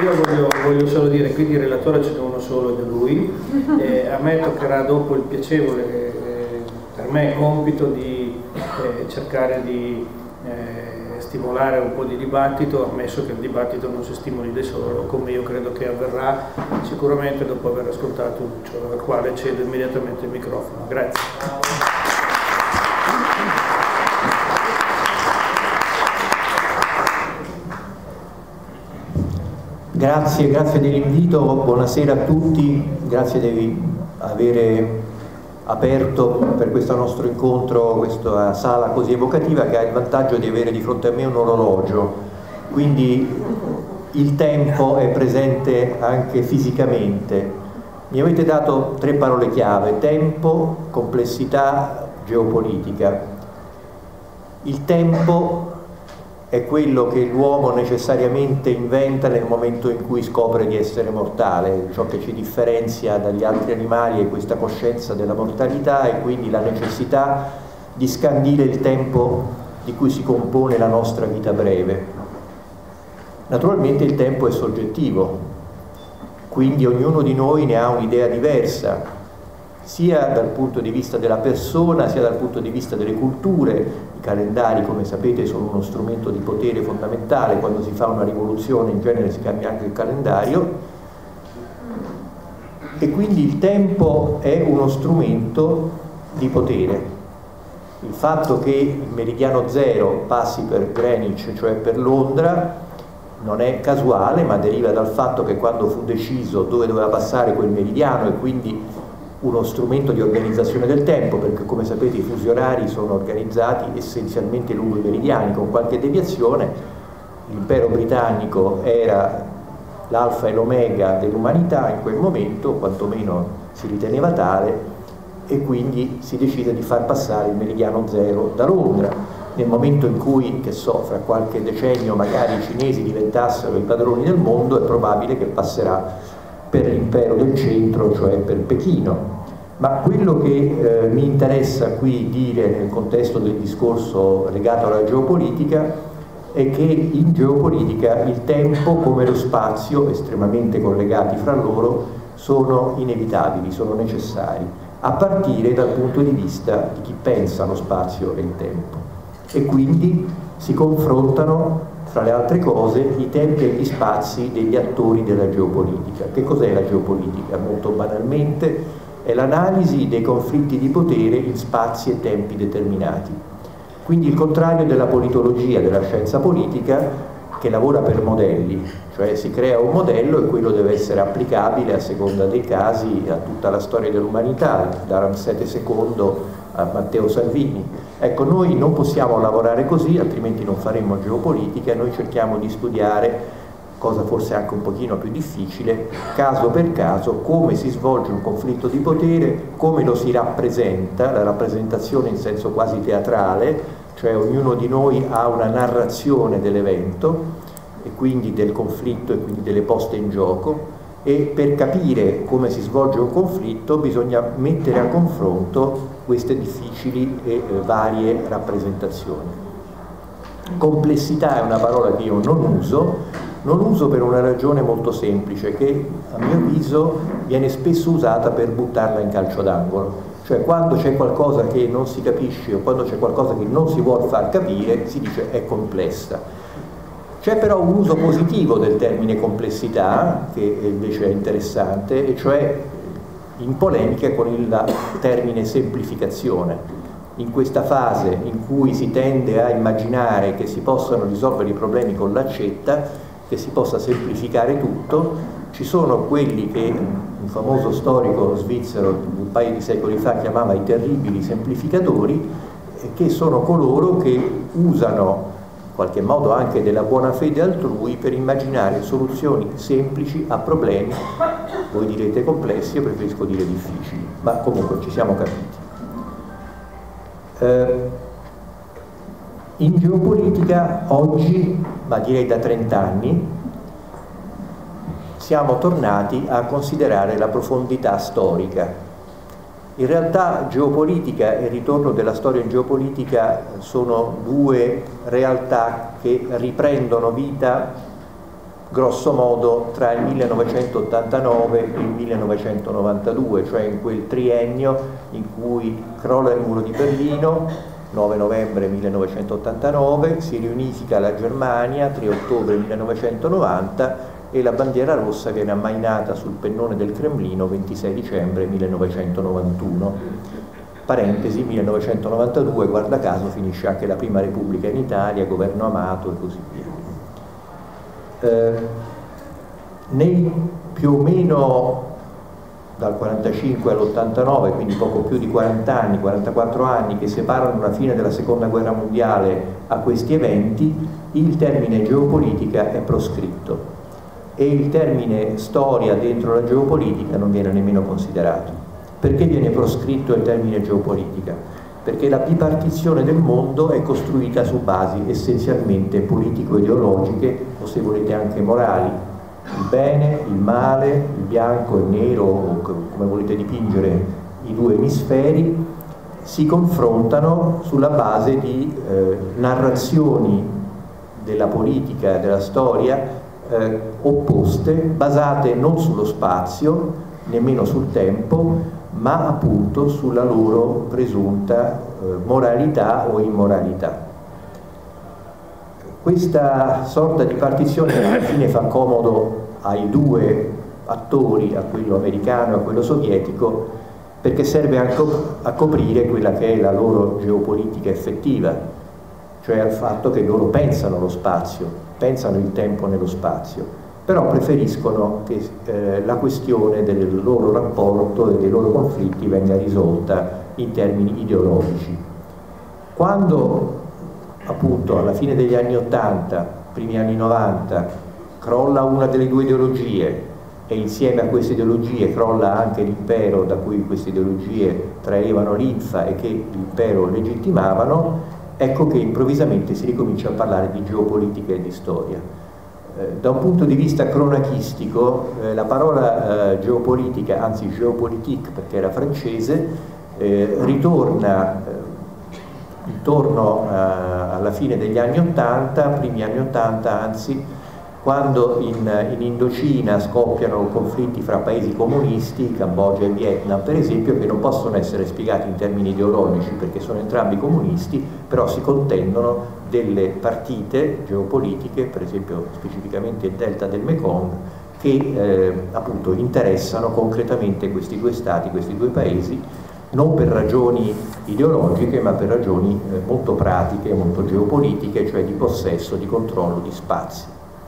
Io voglio solo dire, quindi il relatore ce n'è uno solo ed è lui. A me toccherà dopo il piacevole, per me, compito di cercare di stimolare un po' di dibattito, ammesso che il dibattito non si stimoli da solo, come io credo che avverrà sicuramente dopo aver ascoltato Lucio, al quale cedo immediatamente il microfono. Grazie. Grazie dell'invito, buonasera a tutti, grazie di avere aperto per questo nostro incontro questa sala così evocativa che ha il vantaggio di avere di fronte a me un orologio, quindi il tempo è presente anche fisicamente. Mi avete dato 3 parole chiave: tempo, complessità, geopolitica. Il tempo è quello che l'uomo necessariamente inventa nel momento in cui scopre di essere mortale. Ciò che ci differenzia dagli altri animali è questa coscienza della mortalità e quindi la necessità di scandire il tempo di cui si compone la nostra vita breve. Naturalmente il tempo è soggettivo, quindi ognuno di noi ne ha un'idea diversa, sia dal punto di vista della persona, sia dal punto di vista delle culture. I calendari, come sapete, sono uno strumento di potere fondamentale. Quando si fa una rivoluzione in genere si cambia anche il calendario, e quindi il tempo è uno strumento di potere. Il fatto che il meridiano zero passi per Greenwich, cioè per Londra, non è casuale, ma deriva dal fatto che quando fu deciso dove doveva passare quel meridiano, e quindi uno strumento di organizzazione del tempo, perché come sapete i fusi orari sono organizzati essenzialmente lungo i meridiani con qualche deviazione. L'impero britannico era l'alfa e l'omega dell'umanità in quel momento, quantomeno si riteneva tale, e quindi si decide di far passare il meridiano zero da Londra. Nel momento in cui, che so, fra qualche decennio magari i cinesi diventassero i padroni del mondo, è probabile che passerà per l'impero del centro, cioè per Pechino. Ma quello che mi interessa qui dire nel contesto del discorso legato alla geopolitica è che in geopolitica il tempo come lo spazio, estremamente collegati fra loro, sono inevitabili, sono necessari, a partire dal punto di vista di chi pensa lo spazio e il tempo. E quindi si confrontano, fra le altre cose, i tempi e gli spazi degli attori della geopolitica. Che cos'è la geopolitica? Molto banalmente è l'analisi dei conflitti di potere in spazi e tempi determinati. Quindi il contrario della politologia, della scienza politica, che lavora per modelli, cioè si crea un modello e quello deve essere applicabile a seconda dei casi a tutta la storia dell'umanità, da Ramsete II a Matteo Salvini. Ecco, noi non possiamo lavorare così, altrimenti non faremo geopolitica. Noi cerchiamo di studiare, cosa forse anche un pochino più difficile, caso per caso, come si svolge un conflitto di potere, come lo si rappresenta, la rappresentazione in senso quasi teatrale, cioè ognuno di noi ha una narrazione dell'evento e quindi del conflitto e quindi delle poste in gioco, e per capire come si svolge un conflitto bisogna mettere a confronto queste difficili e varie rappresentazioni. Complessità è una parola che io non uso per una ragione molto semplice, che a mio avviso viene spesso usata per buttarla in calcio d'angolo. Cioè quando c'è qualcosa che non si capisce o quando c'è qualcosa che non si vuol far capire si dice è complessa. C'è però un uso positivo del termine complessità che invece è interessante, e cioè in polemica con il termine semplificazione. In questa fase in cui si tende a immaginare che si possano risolvere i problemi con l'accetta, che si possa semplificare tutto, ci sono quelli che un famoso storico svizzero un paio di secoli fa chiamava i terribili semplificatori, che sono coloro che usano in qualche modo anche della buona fede altrui per immaginare soluzioni semplici a problemi, voi direte complessi, io preferisco dire difficili, ma comunque ci siamo capiti. In geopolitica oggi, ma direi da 30 anni, siamo tornati a considerare la profondità storica. In realtà geopolitica e ritorno della storia in geopolitica sono due realtà che riprendono vita grosso modo tra il 1989 e il 1992, cioè in quel triennio in cui crolla il muro di Berlino, 9 novembre 1989, si riunifica la Germania, 3 ottobre 1990, e la bandiera rossa viene ammainata sul pennone del Cremlino 26 dicembre 1991. Parentesi, 1992, guarda caso, finisce anche la Prima Repubblica in Italia, governo Amato e così via. Nei più o meno dal 45 all'89, quindi poco più di 40 anni, 44 anni che separano la fine della Seconda Guerra Mondiale a questi eventi, il termine geopolitica è proscritto e il termine storia dentro la geopolitica non viene nemmeno considerato. Perché viene proscritto il termine geopolitica? Perché la bipartizione del mondo è costruita su basi essenzialmente politico-ideologiche o, se volete, anche morali. Il bene, il male, il bianco, il nero, o come volete dipingere i due emisferi, si confrontano sulla base di narrazioni della politica e della storia opposte, basate non sullo spazio, nemmeno sul tempo, ma appunto sulla loro presunta moralità o immoralità. Questa sorta di partizione alla fine fa comodo ai due attori, a quello americano e a quello sovietico, perché serve a coprire quella che è la loro geopolitica effettiva, cioè al fatto che loro pensano lo spazio, pensano il tempo nello spazio, però preferiscono che la questione del loro rapporto e dei loro conflitti venga risolta in termini ideologici. Quando appunto alla fine degli anni 80, primi anni 90, crolla una delle due ideologie e insieme a queste ideologie crolla anche l'impero da cui queste ideologie traevano linfa e che l'impero legittimavano, ecco che improvvisamente si ricomincia a parlare di geopolitica e di storia. Da un punto di vista cronachistico, la parola geopolitica, anzi géopolitique perché era francese, ritorna intorno alla fine degli anni 80, primi anni 80 anzi, quando in Indocina scoppiano conflitti fra paesi comunisti, Cambogia e Vietnam per esempio, che non possono essere spiegati in termini ideologici perché sono entrambi comunisti, però si contendono delle partite geopolitiche, per esempio specificamente il delta del Mekong, che appunto interessano concretamente questi due stati, questi due paesi, non per ragioni ideologiche ma per ragioni molto pratiche, molto geopolitiche, cioè di possesso, di controllo di spazi.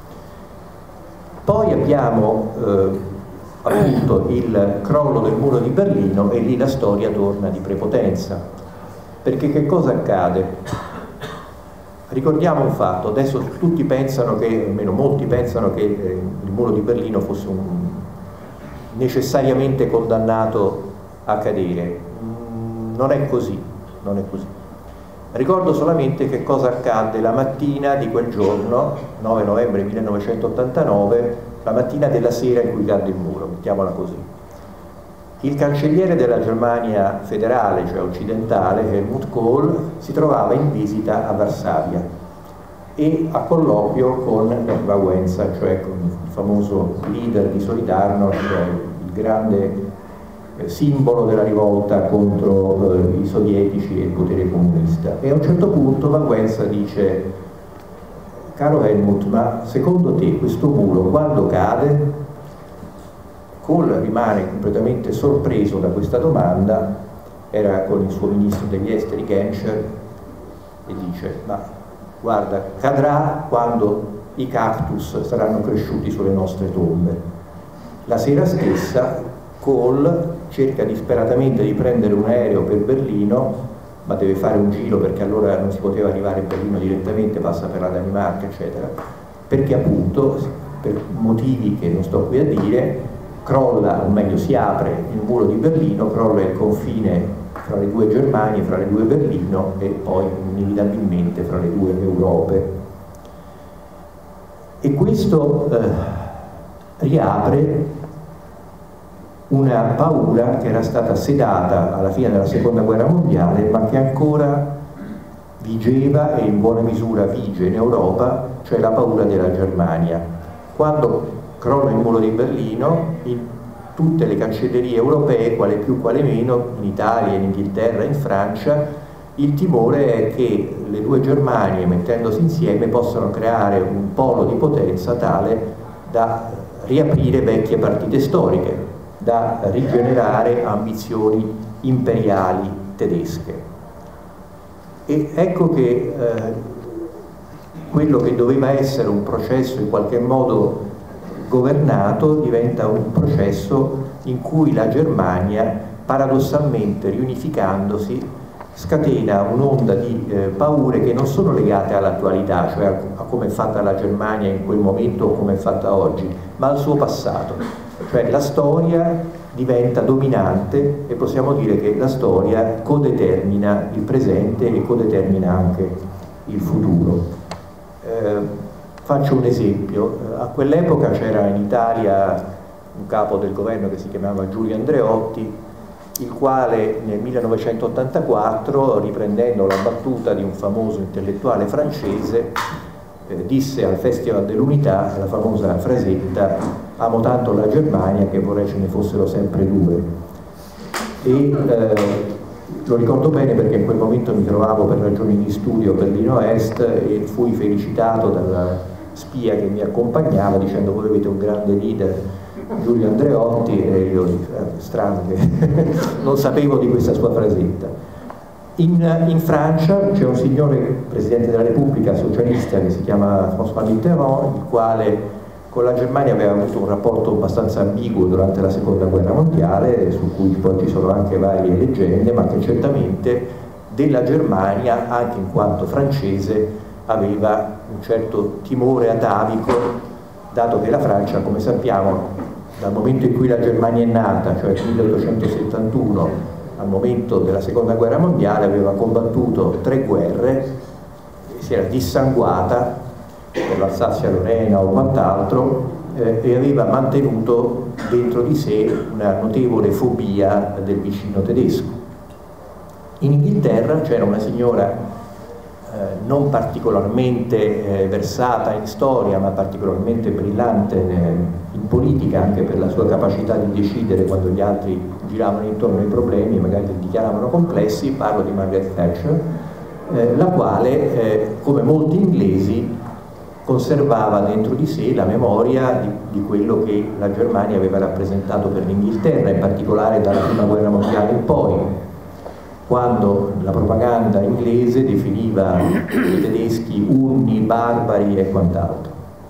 Poi abbiamo appunto il crollo del muro di Berlino e lì la storia torna di prepotenza, perché che cosa accade? Ricordiamo un fatto, adesso tutti pensano che, almeno molti pensano che il muro di Berlino fosse necessariamente condannato a cadere. Non è così, non è così. Ricordo solamente che cosa accadde la mattina di quel giorno, 9 novembre 1989, la mattina della sera in cui cadde il muro, mettiamola così. Il cancelliere della Germania federale, cioè occidentale, Helmut Kohl, si trovava in visita a Varsavia e a colloquio con Lech Wałęsa, cioè con il famoso leader di Solidarność, il grande simbolo della rivolta contro i sovietici e il potere comunista. E a un certo punto Wałęsa dice: caro Helmut, ma secondo te questo muro quando cade? Kohl rimane completamente sorpreso da questa domanda, era con il suo ministro degli esteri Genscher, e dice: ma guarda, cadrà quando i cactus saranno cresciuti sulle nostre tombe. La sera stessa Kohl cerca disperatamente di prendere un aereo per Berlino, ma deve fare un giro perché allora non si poteva arrivare a Berlino direttamente, passa per la Danimarca eccetera, perché appunto per motivi che non sto qui a dire crolla, o meglio si apre il muro di Berlino, crolla il confine fra le due Germanie, fra le due Berlino e poi inevitabilmente fra le due Europe. E questo riapre una paura che era stata sedata alla fine della Seconda Guerra Mondiale, ma che ancora vigeva e in buona misura vige in Europa, cioè la paura della Germania. Quando crolla il muro di Berlino, in tutte le cancellerie europee, quale più quale meno, in Italia, in Inghilterra, in Francia, il timore è che le due Germanie, mettendosi insieme, possano creare un polo di potenza tale da riaprire vecchie partite storiche, da rigenerare ambizioni imperiali tedesche. E ecco che quello che doveva essere un processo in qualche modo governato diventa un processo in cui la Germania, paradossalmente riunificandosi, scatena un'onda di paure che non sono legate all'attualità, cioè a come è fatta la Germania in quel momento o come è fatta oggi, ma al suo passato. Cioè la storia diventa dominante e possiamo dire che la storia codetermina il presente e codetermina anche il futuro. Faccio un esempio. A quell'epoca c'era in Italia un capo del governo che si chiamava Giulio Andreotti, il quale nel 1984, riprendendo la battuta di un famoso intellettuale francese, disse al Festival dell'Unità la famosa frasetta: amo tanto la Germania che vorrei ce ne fossero sempre due. E lo ricordo bene perché in quel momento mi trovavo per ragioni di studio a Berlino Est e fui felicitato dalla spia che mi accompagnava dicendo: voi avete un grande leader, Giulio Andreotti, e io strano che non sapevo di questa sua frasetta. In Francia c'è un signore Presidente della Repubblica socialista che si chiama François Mitterrand, il quale con la Germania aveva avuto un rapporto abbastanza ambiguo durante la Seconda Guerra Mondiale, su cui poi ci sono anche varie leggende, ma che certamente della Germania, anche in quanto francese, aveva un certo timore atavico, dato che la Francia, come sappiamo, dal momento in cui la Germania è nata, cioè 1871, al momento della Seconda Guerra Mondiale, aveva combattuto 3 guerre, si era dissanguata per l'Alsazia-Lorena o quant'altro, e aveva mantenuto dentro di sé una notevole fobia del vicino tedesco. In Inghilterra c'era una signora non particolarmente versata in storia, ma particolarmente brillante in politica, anche per la sua capacità di decidere quando gli altri giravano intorno ai problemi e magari li dichiaravano complessi. Parlo di Margaret Thatcher, la quale, come molti inglesi, conservava dentro di sé la memoria di quello che la Germania aveva rappresentato per l'Inghilterra, in particolare dalla Prima Guerra Mondiale in poi, quando la propaganda inglese definiva i tedeschi unni, barbari e quant'altro.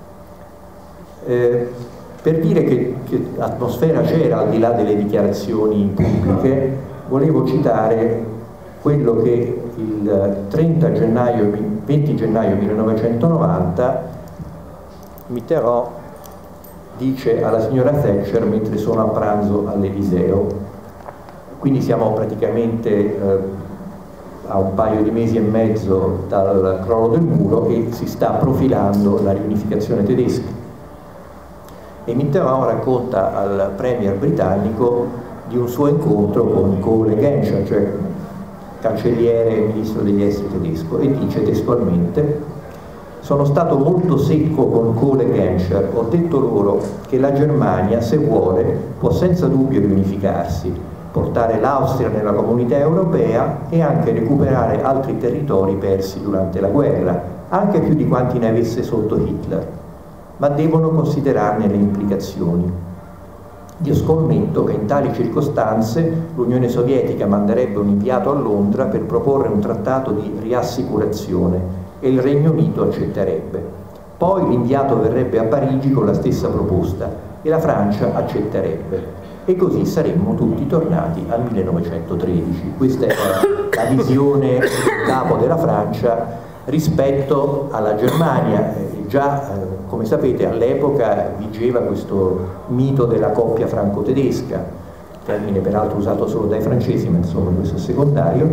Per dire che atmosfera c'era al di là delle dichiarazioni pubbliche, volevo citare quello che il 20 gennaio 1990 Mitterrand dice alla signora Thatcher mentre sono a pranzo all'Eliseo. Quindi siamo praticamente a un paio di mesi e mezzo dal crollo del muro e si sta profilando la riunificazione tedesca. E Mitterrand racconta al premier britannico di un suo incontro con Kohl e Genscher, cioè cancelliere e ministro degli esteri tedesco, e dice testualmente: sono stato molto secco con Kohl e Genscher, ho detto loro che la Germania, se vuole, può senza dubbio riunificarsi, portare l'Austria nella comunità europea e anche recuperare altri territori persi durante la guerra, anche più di quanti ne avesse sotto Hitler, ma devono considerarne le implicazioni. Io scommetto che in tali circostanze l'Unione Sovietica manderebbe un inviato a Londra per proporre un trattato di riassicurazione e il Regno Unito accetterebbe. Poi l'inviato verrebbe a Parigi con la stessa proposta e la Francia accetterebbe. E così saremmo tutti tornati al 1913. Questa è la visione del capo della Francia rispetto alla Germania. Già, come sapete, all'epoca vigeva questo mito della coppia franco-tedesca, termine peraltro usato solo dai francesi, ma insomma questo è secondario,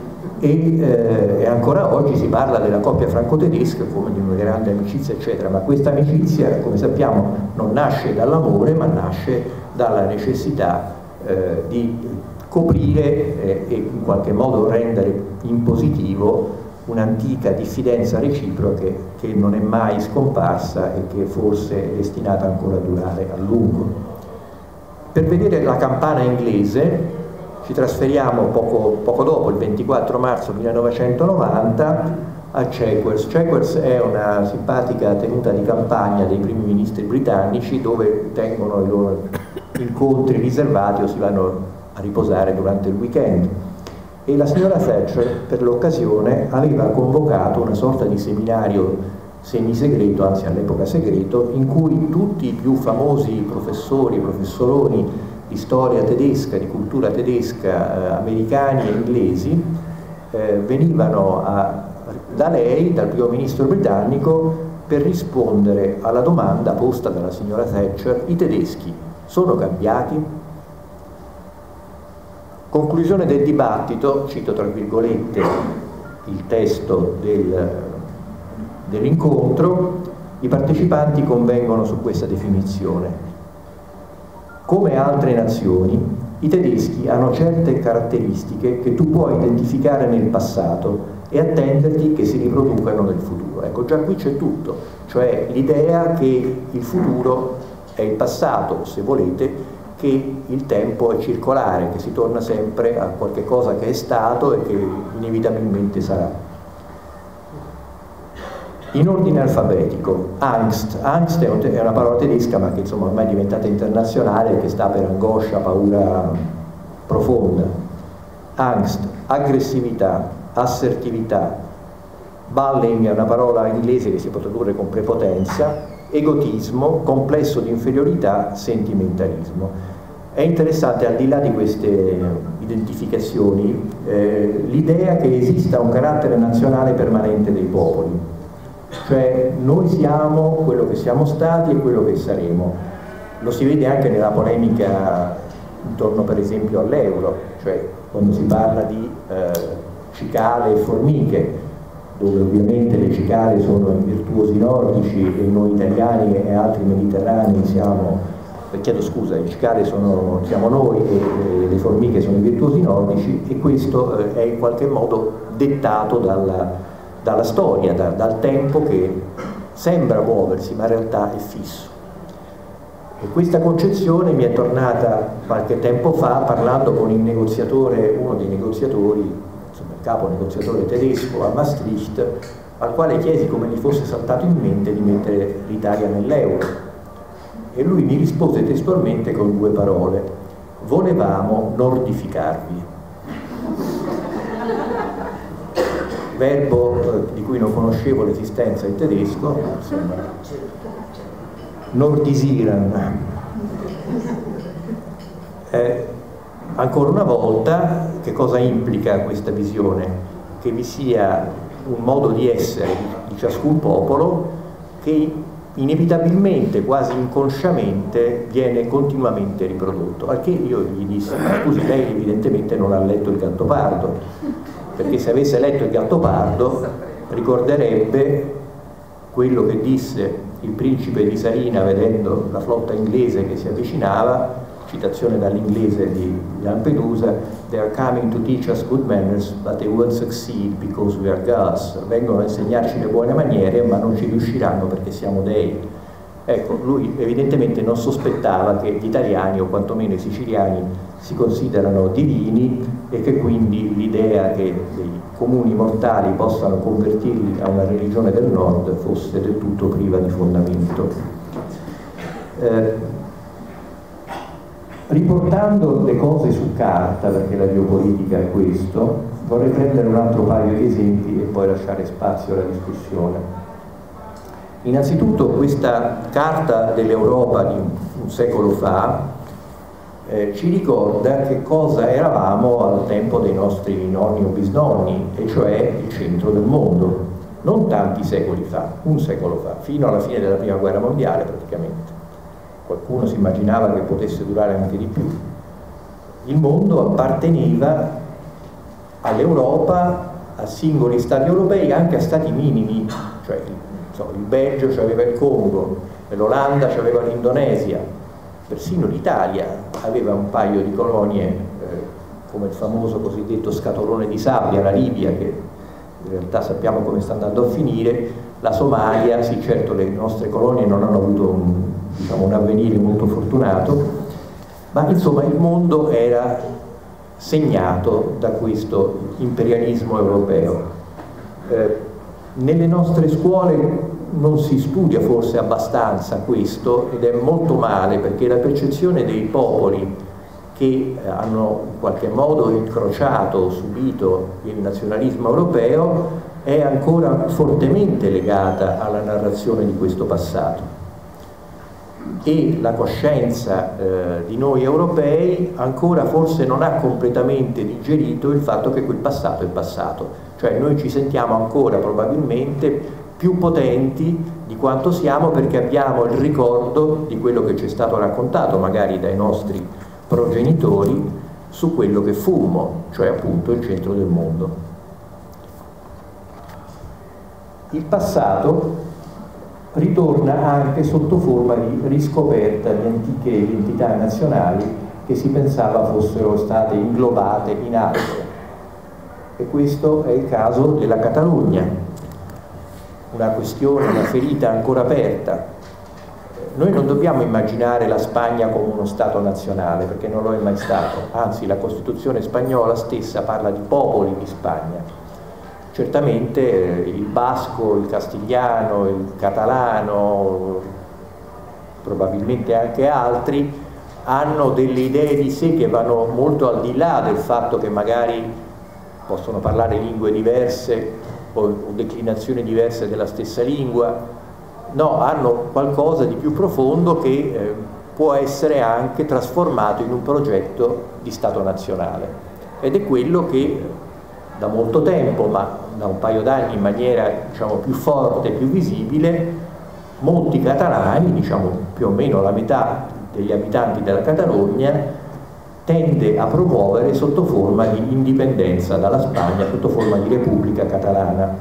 e ancora oggi si parla della coppia franco-tedesca come di una grande amicizia, eccetera, ma questa amicizia, come sappiamo, non nasce dall'amore, ma nasce dalla necessità di coprire e in qualche modo rendere in positivo un'antica diffidenza reciproca che non è mai scomparsa e che forse è destinata ancora a durare a lungo. Per vedere la campana inglese ci trasferiamo poco dopo, il 24 marzo 1990, a Chatsworth. Chatsworth è una simpatica tenuta di campagna dei primi ministri britannici dove tengono i loro incontri riservati o si vanno a riposare durante il weekend. E la signora Thatcher per l'occasione aveva convocato una sorta di seminario semisegreto, anzi all'epoca segreto, in cui tutti i più famosi professoroni di storia tedesca, di cultura tedesca, americani e inglesi, venivano da lei, dal primo ministro britannico, per rispondere alla domanda posta dalla signora Thatcher: i tedeschi sono cambiati? Conclusione del dibattito, cito tra virgolette il testo dell'incontro, i partecipanti convengono su questa definizione. Come altre nazioni, i tedeschi hanno certe caratteristiche che tu puoi identificare nel passato e attenderti che si riproducano nel futuro. Ecco, già qui c'è tutto, cioè l'idea che il futuro è il passato, se volete, che il tempo è circolare, che si torna sempre a qualche cosa che è stato e che inevitabilmente sarà. In ordine alfabetico, Angst è una parola tedesca ma che insomma ormai è diventata internazionale, che sta per angoscia, paura profonda. Angst, aggressività, assertività. Bullying è una parola inglese che si può tradurre con prepotenza. Egotismo, complesso di inferiorità, sentimentalismo. È interessante, al di là di queste identificazioni, l'idea che esista un carattere nazionale permanente dei popoli, cioè noi siamo quello che siamo stati e quello che saremo. Lo si vede anche nella polemica intorno per esempio all'euro, cioè quando si parla di cicale e formiche, dove ovviamente le cicale sono i virtuosi nordici e noi italiani e altri mediterranei siamo, chiedo scusa, i cicale siamo noi e le formiche sono i virtuosi nordici, e questo è in qualche modo dettato dalla storia, dal tempo che sembra muoversi ma in realtà è fisso. E questa concezione mi è tornata qualche tempo fa parlando con il negoziatore, uno dei negoziatori, capo negoziatore tedesco a Maastricht, al quale chiesi come gli fosse saltato in mente di mettere l'Italia nell'euro, e lui mi rispose testualmente con due parole: volevamo nordificarvi. Verbo di cui non conoscevo l'esistenza in tedesco, insomma, nordisieren. Ancora una volta, che cosa implica questa visione? Che vi sia un modo di essere di ciascun popolo che inevitabilmente, quasi inconsciamente, viene continuamente riprodotto. Al che io gli dissi: scusi, lei evidentemente non ha letto il Gattopardo, perché se avesse letto il Gattopardo ricorderebbe quello che disse il principe di Sarina vedendo la flotta inglese che si avvicinava, citazione dall'inglese di Lampedusa: "They are coming to teach us good manners, but they won't succeed because we are gods." Vengono a insegnarci le buone maniere, ma non ci riusciranno perché siamo dei. Ecco, lui evidentemente non sospettava che gli italiani, o quantomeno i siciliani, si considerano divini e che quindi l'idea che dei comuni mortali possano convertirli a una religione del nord fosse del tutto priva di fondamento. Riportando le cose su carta, perché la geopolitica è questo, vorrei prendere un altro paio di esempi e poi lasciare spazio alla discussione. Innanzitutto questa carta dell'Europa di un secolo fa ci ricorda che cosa eravamo al tempo dei nostri nonni o bisnonni, e cioè il centro del mondo, non tanti secoli fa, un secolo fa, fino alla fine della prima guerra mondiale praticamente. Qualcuno si immaginava che potesse durare anche di più. Il mondo apparteneva all'Europa, a singoli stati europei, anche a stati minimi, cioè il Belgio aveva il Congo, l'Olanda aveva l'Indonesia, persino l'Italia aveva un paio di colonie, come il famoso cosiddetto scatolone di sabbia, la Libia, che in realtà sappiamo come sta andando a finire, la Somalia, sì certo le nostre colonie non hanno avuto un avvenire molto fortunato, ma insomma il mondo era segnato da questo imperialismo europeo. Nelle nostre scuole non si studia forse abbastanza questo, ed è molto male, perché la percezione dei popoli che hanno in qualche modo incrociato, subito il nazionalismo europeo, è ancora fortemente legata alla narrazione di questo passato. E la coscienza di noi europei ancora forse non ha completamente digerito il fatto che quel passato è passato. Cioè noi ci sentiamo ancora probabilmente più potenti di quanto siamo, perché abbiamo il ricordo di quello che ci è stato raccontato magari dai nostri progenitori su quello che fummo, cioè appunto il centro del mondo. Il passato ritorna anche sotto forma di riscoperta di antiche identità nazionali che si pensava fossero state inglobate in altre. E questo è il caso della Catalogna, una questione, una ferita ancora aperta. Noi non dobbiamo immaginare la Spagna come uno Stato nazionale, perché non lo è mai stato, anzi la Costituzione spagnola stessa parla di popoli di Spagna. Certamente il basco, il castigliano, il catalano, probabilmente anche altri, hanno delle idee di sé che vanno molto al di là del fatto che magari possono parlare lingue diverse o declinazioni diverse della stessa lingua. No, hanno qualcosa di più profondo che può essere anche trasformato in un progetto di Stato nazionale, ed è quello che da molto tempo, ma da un paio d'anni in maniera più forte, più visibile, molti catalani, più o meno la metà degli abitanti della Catalogna, tende a promuovere sotto forma di indipendenza dalla Spagna, sotto forma di Repubblica Catalana.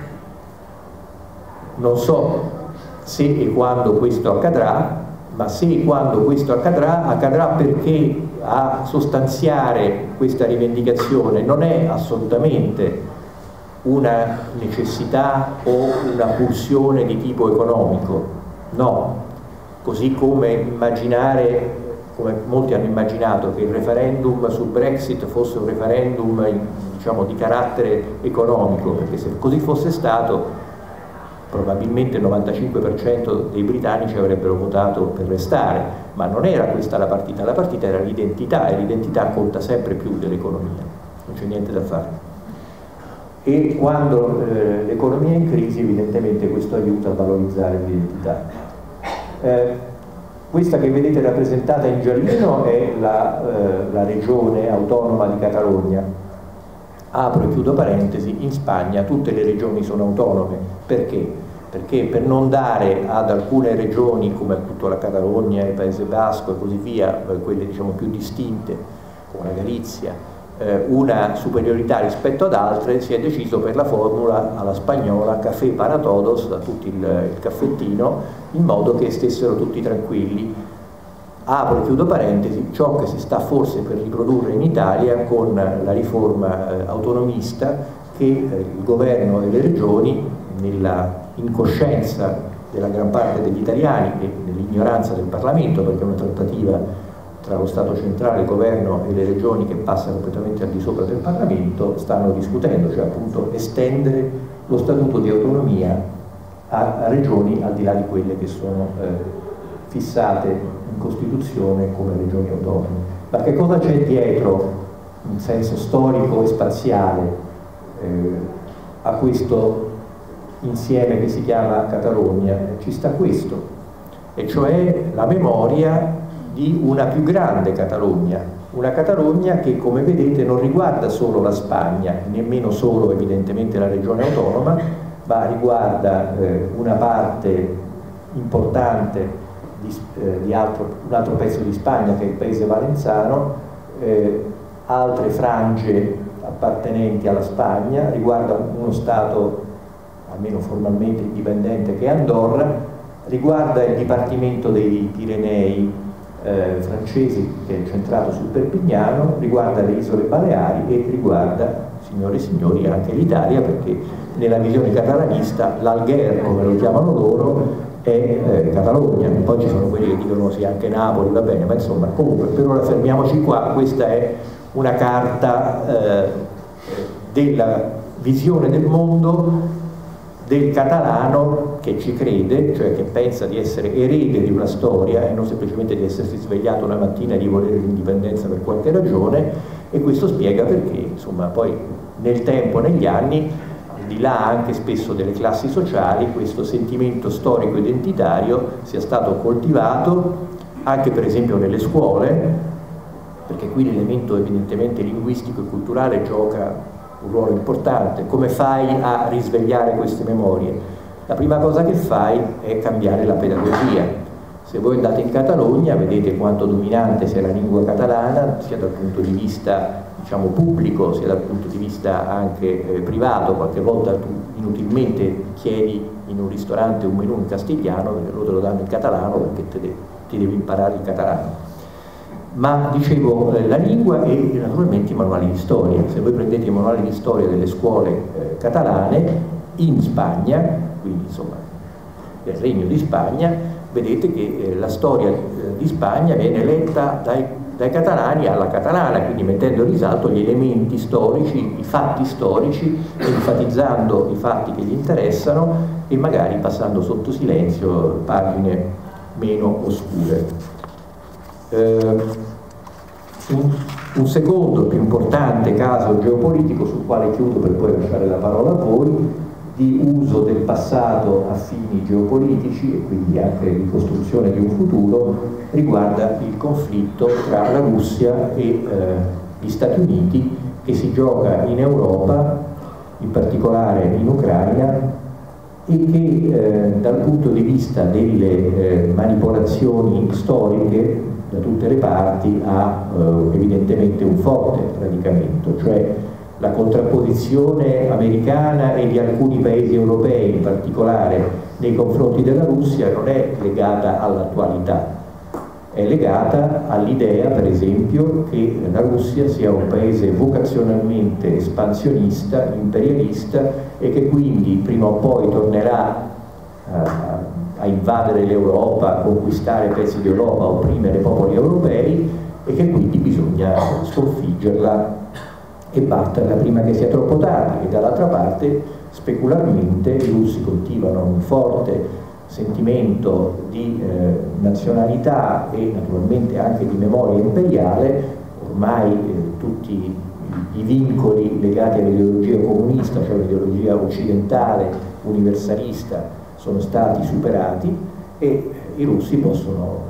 Non so se e quando questo accadrà, ma se e quando questo accadrà perché a sostanziare questa rivendicazione non è assolutamente una necessità o una pulsione di tipo economico, no, così come immaginare, come molti hanno immaginato, che il referendum sul Brexit fosse un referendum di carattere economico, perché se così fosse stato probabilmente il 95% dei britannici avrebbero votato per restare, ma non era questa la partita era l'identità, e l'identità conta sempre più dell'economia, non c'è niente da fare. E quando l'economia è in crisi, evidentemente questo aiuta a valorizzare l'identità. Questa che vedete rappresentata in giallino è la regione autonoma di Catalogna. Apro e chiudo parentesi, in Spagna tutte le regioni sono autonome. Perché? Perché per non dare ad alcune regioni, come appunto la Catalogna, il Paese Basco e così via, quelle più distinte, come la Galizia, una superiorità rispetto ad altre, si è deciso per la formula alla spagnola café para todos, da tutti il caffettino, in modo che stessero tutti tranquilli. Apro e chiudo parentesi, ciò che si sta forse per riprodurre in Italia con la riforma autonomista che il governo e le regioni, nella incoscienza della gran parte degli italiani e nell'ignoranza del Parlamento, perché è una trattativa tra lo Stato centrale, il governo e le regioni che passa completamente al di sopra del Parlamento, stanno discutendo, cioè appunto estendere lo statuto di autonomia a regioni al di là di quelle che sono fissate in Costituzione come regioni autonome. Ma che cosa c'è dietro, in senso storico e spaziale, a questo insieme che si chiama Catalogna? Ci sta questo, e cioè la memoria di una più grande Catalogna, una Catalogna che, come vedete, non riguarda solo la Spagna, nemmeno solo evidentemente la regione autonoma, ma riguarda una parte importante di un altro pezzo di Spagna, che è il paese valenzano, altre frange appartenenti alla Spagna, riguarda uno Stato almeno formalmente indipendente che è Andorra, riguarda il Dipartimento dei Pirenei francesi, che è centrato sul Perpignano, riguarda le isole Baleari e riguarda signore e signori, anche l'Italia, perché nella visione catalanista l'Algher, come lo chiamano loro, è Catalogna. Poi ci sono quelli che dicono sì, anche Napoli, va bene, ma insomma, comunque per ora fermiamoci qua. Questa è una carta della visione del mondo del catalano che ci crede, cioè che pensa di essere erede di una storia e non semplicemente di essersi svegliato una mattina e di volere l'indipendenza per qualche ragione, e questo spiega perché, insomma, poi nel tempo, negli anni, al di là anche spesso delle classi sociali, questo sentimento storico identitario sia stato coltivato anche per esempio nelle scuole, perché qui l'elemento evidentemente linguistico e culturale gioca un ruolo importante. Come fai a risvegliare queste memorie? La prima cosa che fai è cambiare la pedagogia. Se voi andate in Catalogna vedete quanto dominante sia la lingua catalana, sia dal punto di vista, diciamo, pubblico, sia dal punto di vista anche privato. Qualche volta tu inutilmente chiedi in un ristorante un menù in castigliano, perché loro te lo danno in catalano, perché ti devi imparare il catalano. Ma dicevo, la lingua e naturalmente i manuali di storia. Se voi prendete i manuali di storia delle scuole catalane in Spagna, quindi insomma del Regno di Spagna, vedete che la storia di Spagna viene letta dai catalani alla catalana, quindi mettendo in risalto gli elementi storici, i fatti storici, enfatizzando i fatti che gli interessano e magari passando sotto silenzio pagine meno oscure. Un secondo più importante caso geopolitico, sul quale chiudo per poi lasciare la parola a voi, di uso del passato a fini geopolitici e quindi anche di costruzione di un futuro, riguarda il conflitto tra la Russia e gli Stati Uniti, che si gioca in Europa, in particolare in Ucraina, e che dal punto di vista delle manipolazioni storiche da tutte le parti ha evidentemente un forte radicamento, cioè la contrapposizione americana e di alcuni paesi europei in particolare nei confronti della Russia non è legata all'attualità, è legata all'idea, per esempio, che la Russia sia un paese vocazionalmente espansionista, imperialista, e che quindi prima o poi tornerà a invadere l'Europa, a conquistare pezzi d'Europa, a opprimere i popoli europei, e che quindi bisogna sconfiggerla e batterla prima che sia troppo tardi. E dall'altra parte, specularmente, i russi coltivano un forte sentimento di nazionalità e naturalmente anche di memoria imperiale. Ormai tutti i vincoli legati all'ideologia comunista, cioè all'ideologia occidentale, universalista, sono stati superati, e i russi possono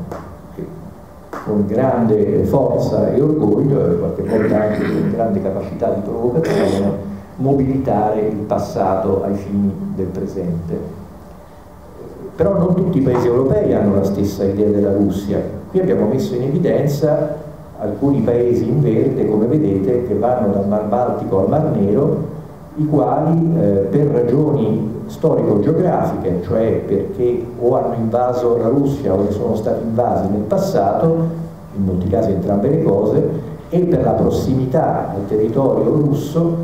con grande forza e orgoglio, e qualche volta anche con grande capacità di provocazione, mobilitare il passato ai fini del presente. Però non tutti i paesi europei hanno la stessa idea della Russia. Qui abbiamo messo in evidenza alcuni paesi in verde, come vedete, che vanno dal Mar Baltico al Mar Nero, i quali per ragioni storico-geografiche, cioè perché o hanno invaso la Russia o ne sono stati invasi nel passato, in molti casi entrambe le cose, e per la prossimità al territorio russo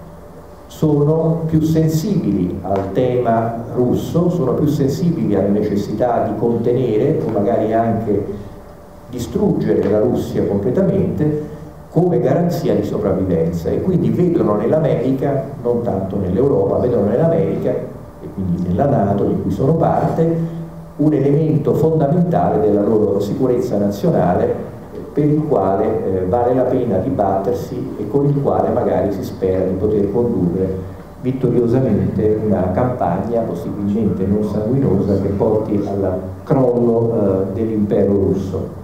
sono più sensibili al tema russo, sono più sensibili alla necessità di contenere o magari anche distruggere la Russia completamente come garanzia di sopravvivenza, e quindi vedono nell'America, non tanto nell'Europa, vedono nell'America e quindi nella NATO, di cui sono parte, un elemento fondamentale della loro sicurezza nazionale, per il quale vale la pena dibattersi e con il quale magari si spera di poter condurre vittoriosamente una campagna possibilmente non sanguinosa che porti al crollo dell'impero russo.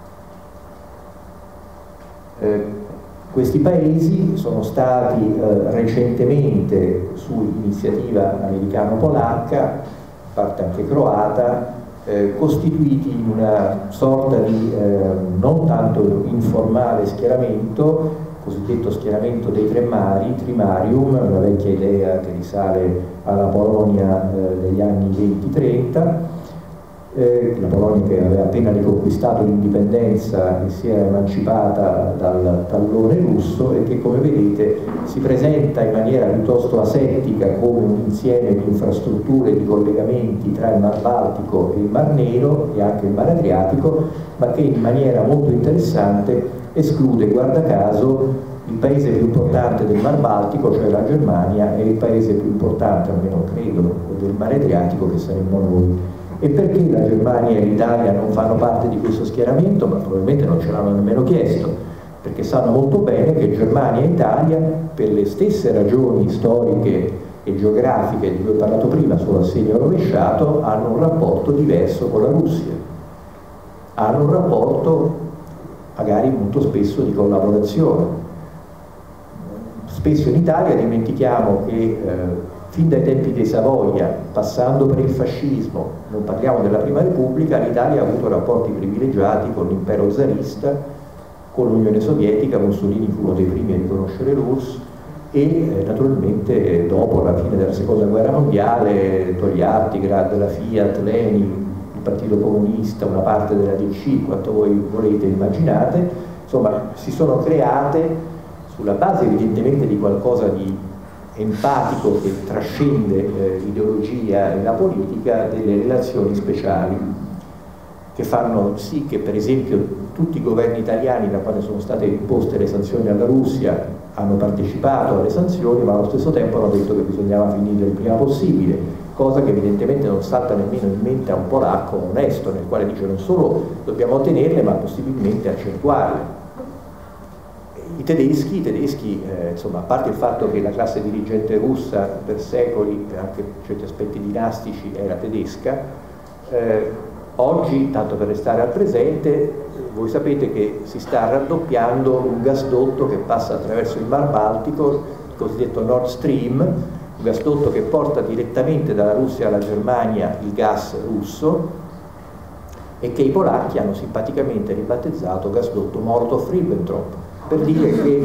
Questi paesi sono stati recentemente, su iniziativa americano-polacca, parte anche croata, costituiti in una sorta di non tanto informale schieramento, cosiddetto schieramento dei tre mari, Trimarium, una vecchia idea che risale alla Polonia degli anni 20-30, la Polonia che aveva appena riconquistato l'indipendenza e si era emancipata dal tallone russo, e che, come vedete, si presenta in maniera piuttosto asettica come un insieme di infrastrutture, di collegamenti tra il Mar Baltico e il Mar Nero e anche il Mar Adriatico, ma che in maniera molto interessante esclude, guarda caso, il paese più importante del Mar Baltico, cioè la Germania, e il paese più importante, almeno credo, del Mar Adriatico, che saremmo noi. E perché la Germania e l'Italia non fanno parte di questo schieramento? Ma probabilmente non ce l'hanno nemmeno chiesto, perché sanno molto bene che Germania e Italia, per le stesse ragioni storiche e geografiche di cui ho parlato prima, solo a segno rovesciato, hanno un rapporto diverso con la Russia. Hanno un rapporto magari molto spesso di collaborazione. Spesso in Italia dimentichiamo che fin dai tempi dei Savoia, passando per il fascismo, non parliamo della Prima Repubblica, l'Italia ha avuto rapporti privilegiati con l'impero zarista, con l'Unione Sovietica. Mussolini fu uno dei primi a riconoscere l'URSS, e naturalmente dopo la fine della Seconda Guerra Mondiale Togliattigrad, la Fiat, Lenin, il Partito Comunista, una parte della DC, quanto voi volete immaginate, insomma si sono create, sulla base evidentemente di qualcosa di empatico che trascende l'ideologia e la politica, delle relazioni speciali che fanno sì che, per esempio, tutti i governi italiani, da quando sono state imposte le sanzioni alla Russia, hanno partecipato alle sanzioni, ma allo stesso tempo hanno detto che bisognava finire il prima possibile, cosa che evidentemente non salta nemmeno in mente a un polacco onesto, nel quale dice non solo dobbiamo ottenerle, ma possibilmente accentuarle. I tedeschi, insomma, a parte il fatto che la classe dirigente russa per secoli, anche per certi aspetti dinastici, era tedesca, oggi, tanto per restare al presente, voi sapete che si sta raddoppiando un gasdotto che passa attraverso il Mar Baltico, il cosiddetto Nord Stream, un gasdotto che porta direttamente dalla Russia alla Germania il gas russo, e che i polacchi hanno simpaticamente ribattezzato gasdotto Molotov-Ribbentrop, per dire che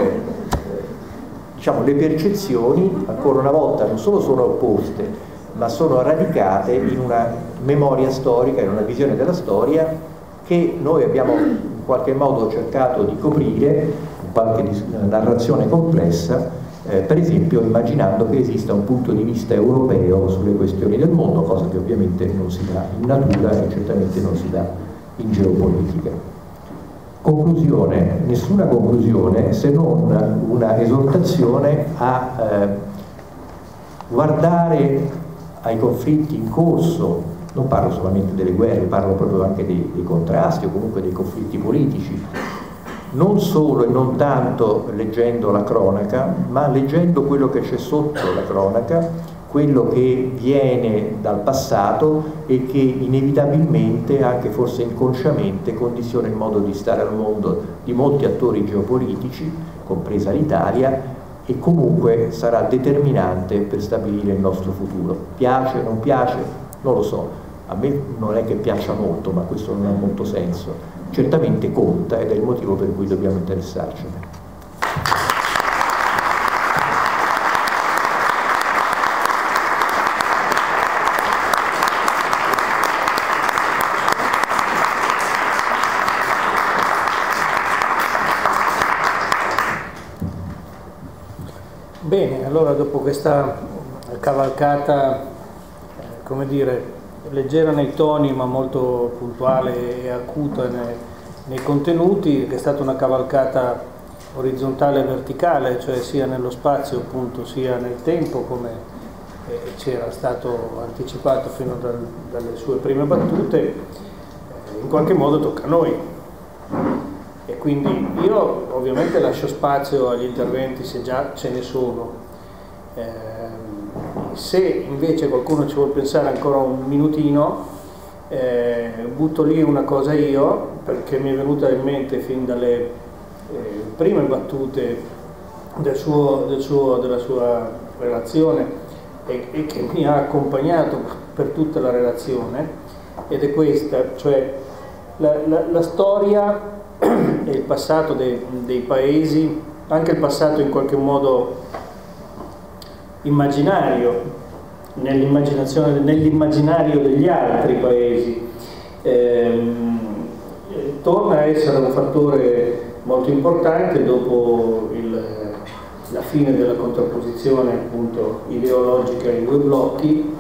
diciamo, le percezioni ancora una volta non solo sono opposte, ma sono radicate in una memoria storica, in una visione della storia che noi abbiamo in qualche modo cercato di coprire in qualche narrazione complessa, per esempio immaginando che esista un punto di vista europeo sulle questioni del mondo, cosa che ovviamente non si dà in natura e certamente non si dà in geopolitica. Conclusione, nessuna conclusione se non una esortazione a guardare ai conflitti in corso. Non parlo solamente delle guerre, parlo proprio anche dei contrasti o comunque dei conflitti politici, non solo e non tanto leggendo la cronaca, ma leggendo quello che c'è sotto la cronaca, quello che viene dal passato e che inevitabilmente, anche forse inconsciamente, condiziona il modo di stare al mondo di molti attori geopolitici, compresa l'Italia, e comunque sarà determinante per stabilire il nostro futuro. Piace, non piace? Non lo so. A me non è che piaccia molto, ma questo non ha molto senso. Certamente conta ed è il motivo per cui dobbiamo interessarcene. Bene, allora dopo questa cavalcata, come dire, leggera nei toni ma molto puntuale e acuta nei contenuti, che è stata una cavalcata orizzontale e verticale, cioè sia nello spazio appunto sia nel tempo, come c'era stato anticipato fino dalle sue prime battute, in qualche modo tocca a noi. E quindi io ovviamente lascio spazio agli interventi se già ce ne sono. Se invece qualcuno ci vuole pensare ancora un minutino, butto lì una cosa io, perché mi è venuta in mente fin dalle prime battute della sua relazione e che mi ha accompagnato per tutta la relazione, ed è questa, cioè la storia e il passato dei paesi, anche il passato in qualche modo immaginario nell'immaginazione, nell'immaginario degli altri paesi, torna a essere un fattore molto importante dopo la fine della contrapposizione appunto ideologica ai due blocchi,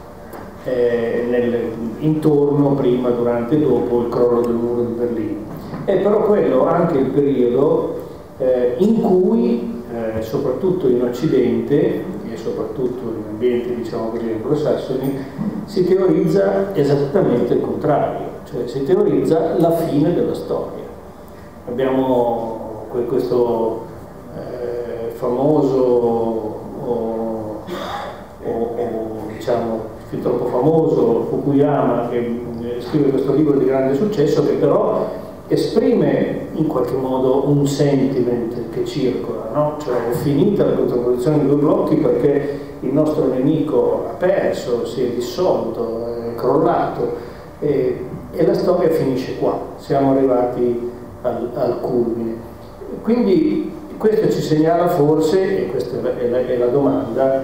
intorno, prima, durante e dopo il crollo del muro di Berlino. È però quello anche il periodo in cui, soprattutto in Occidente e soprattutto in ambienti, diciamo così, anglosassoni, si teorizza esattamente il contrario, cioè si teorizza la fine della storia. Abbiamo questo famoso o diciamo fin troppo famoso Fukuyama, che scrive questo libro di grande successo, che però esprime in qualche modo un sentiment che circola, no? Cioè è finita la contrapposizione dei due blocchi perché il nostro nemico ha perso, si è dissolto, è crollato e la storia finisce qua, siamo arrivati al culmine. Quindi questo ci segnala forse, e questa è la domanda,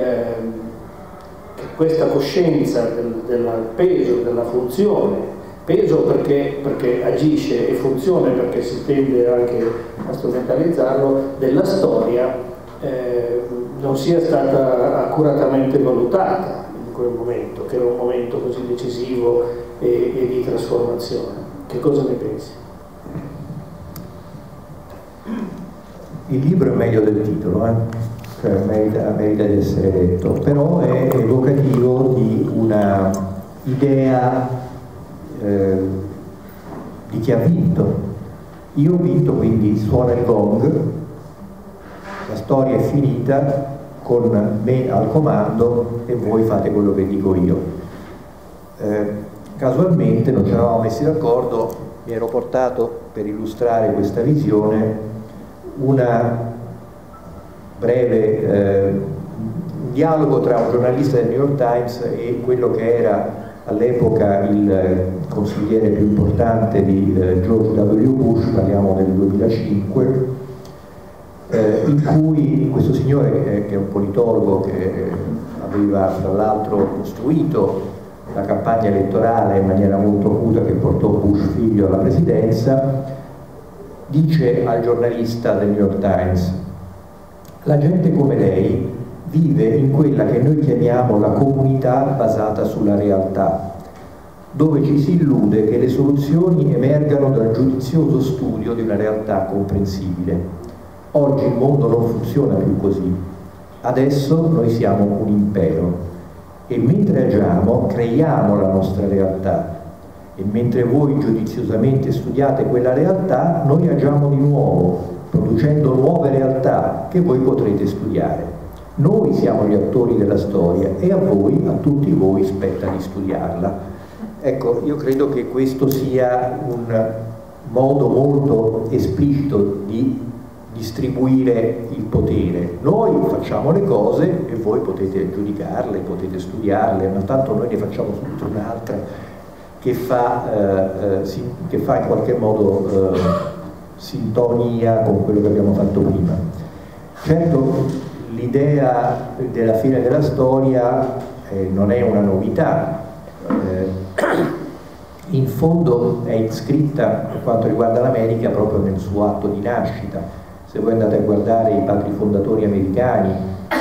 che questa coscienza del peso, della funzione, peso perché agisce e funzione perché si tende anche a strumentalizzarlo, della storia, non sia stata accuratamente valutata in quel momento, che era un momento così decisivo e di trasformazione. Che cosa ne pensi? Il libro è meglio del titolo, cioè merita di essere letto, però è evocativo di una idea di chi ha vinto. Io ho vinto, quindi suona il gong, la storia è finita, con me al comando e voi fate quello che dico io. Casualmente non ci eravamo messi d'accordo, mi ero portato per illustrare questa visione una breve dialogo tra un giornalista del New York Times e quello che era all'epoca il consigliere più importante di George W. Bush, parliamo del 2005, in cui questo signore, che è un politologo che aveva tra l'altro costruito la campagna elettorale in maniera molto acuta che portò Bush figlio alla presidenza, dice al giornalista del New York Times: la gente come lei vive in quella che noi chiamiamo la comunità basata sulla realtà, dove ci si illude che le soluzioni emergano dal giudizioso studio di una realtà comprensibile. Oggi il mondo non funziona più così. Adesso noi siamo un impero e mentre agiamo creiamo la nostra realtà. E mentre voi giudiziosamente studiate quella realtà, noi agiamo di nuovo, producendo nuove realtà che voi potrete studiare. Noi siamo gli attori della storia e a voi, a tutti voi, spetta di studiarla. Ecco, io credo che questo sia un modo molto esplicito di distribuire il potere. Noi facciamo le cose e voi potete giudicarle, potete studiarle, ma tanto noi ne facciamo subito un'altra che fa in qualche modo sintonia con quello che abbiamo fatto prima. Certo, l'idea della fine della storia non è una novità, in fondo è iscritta per quanto riguarda l'America proprio nel suo atto di nascita. Se voi andate a guardare i padri fondatori americani,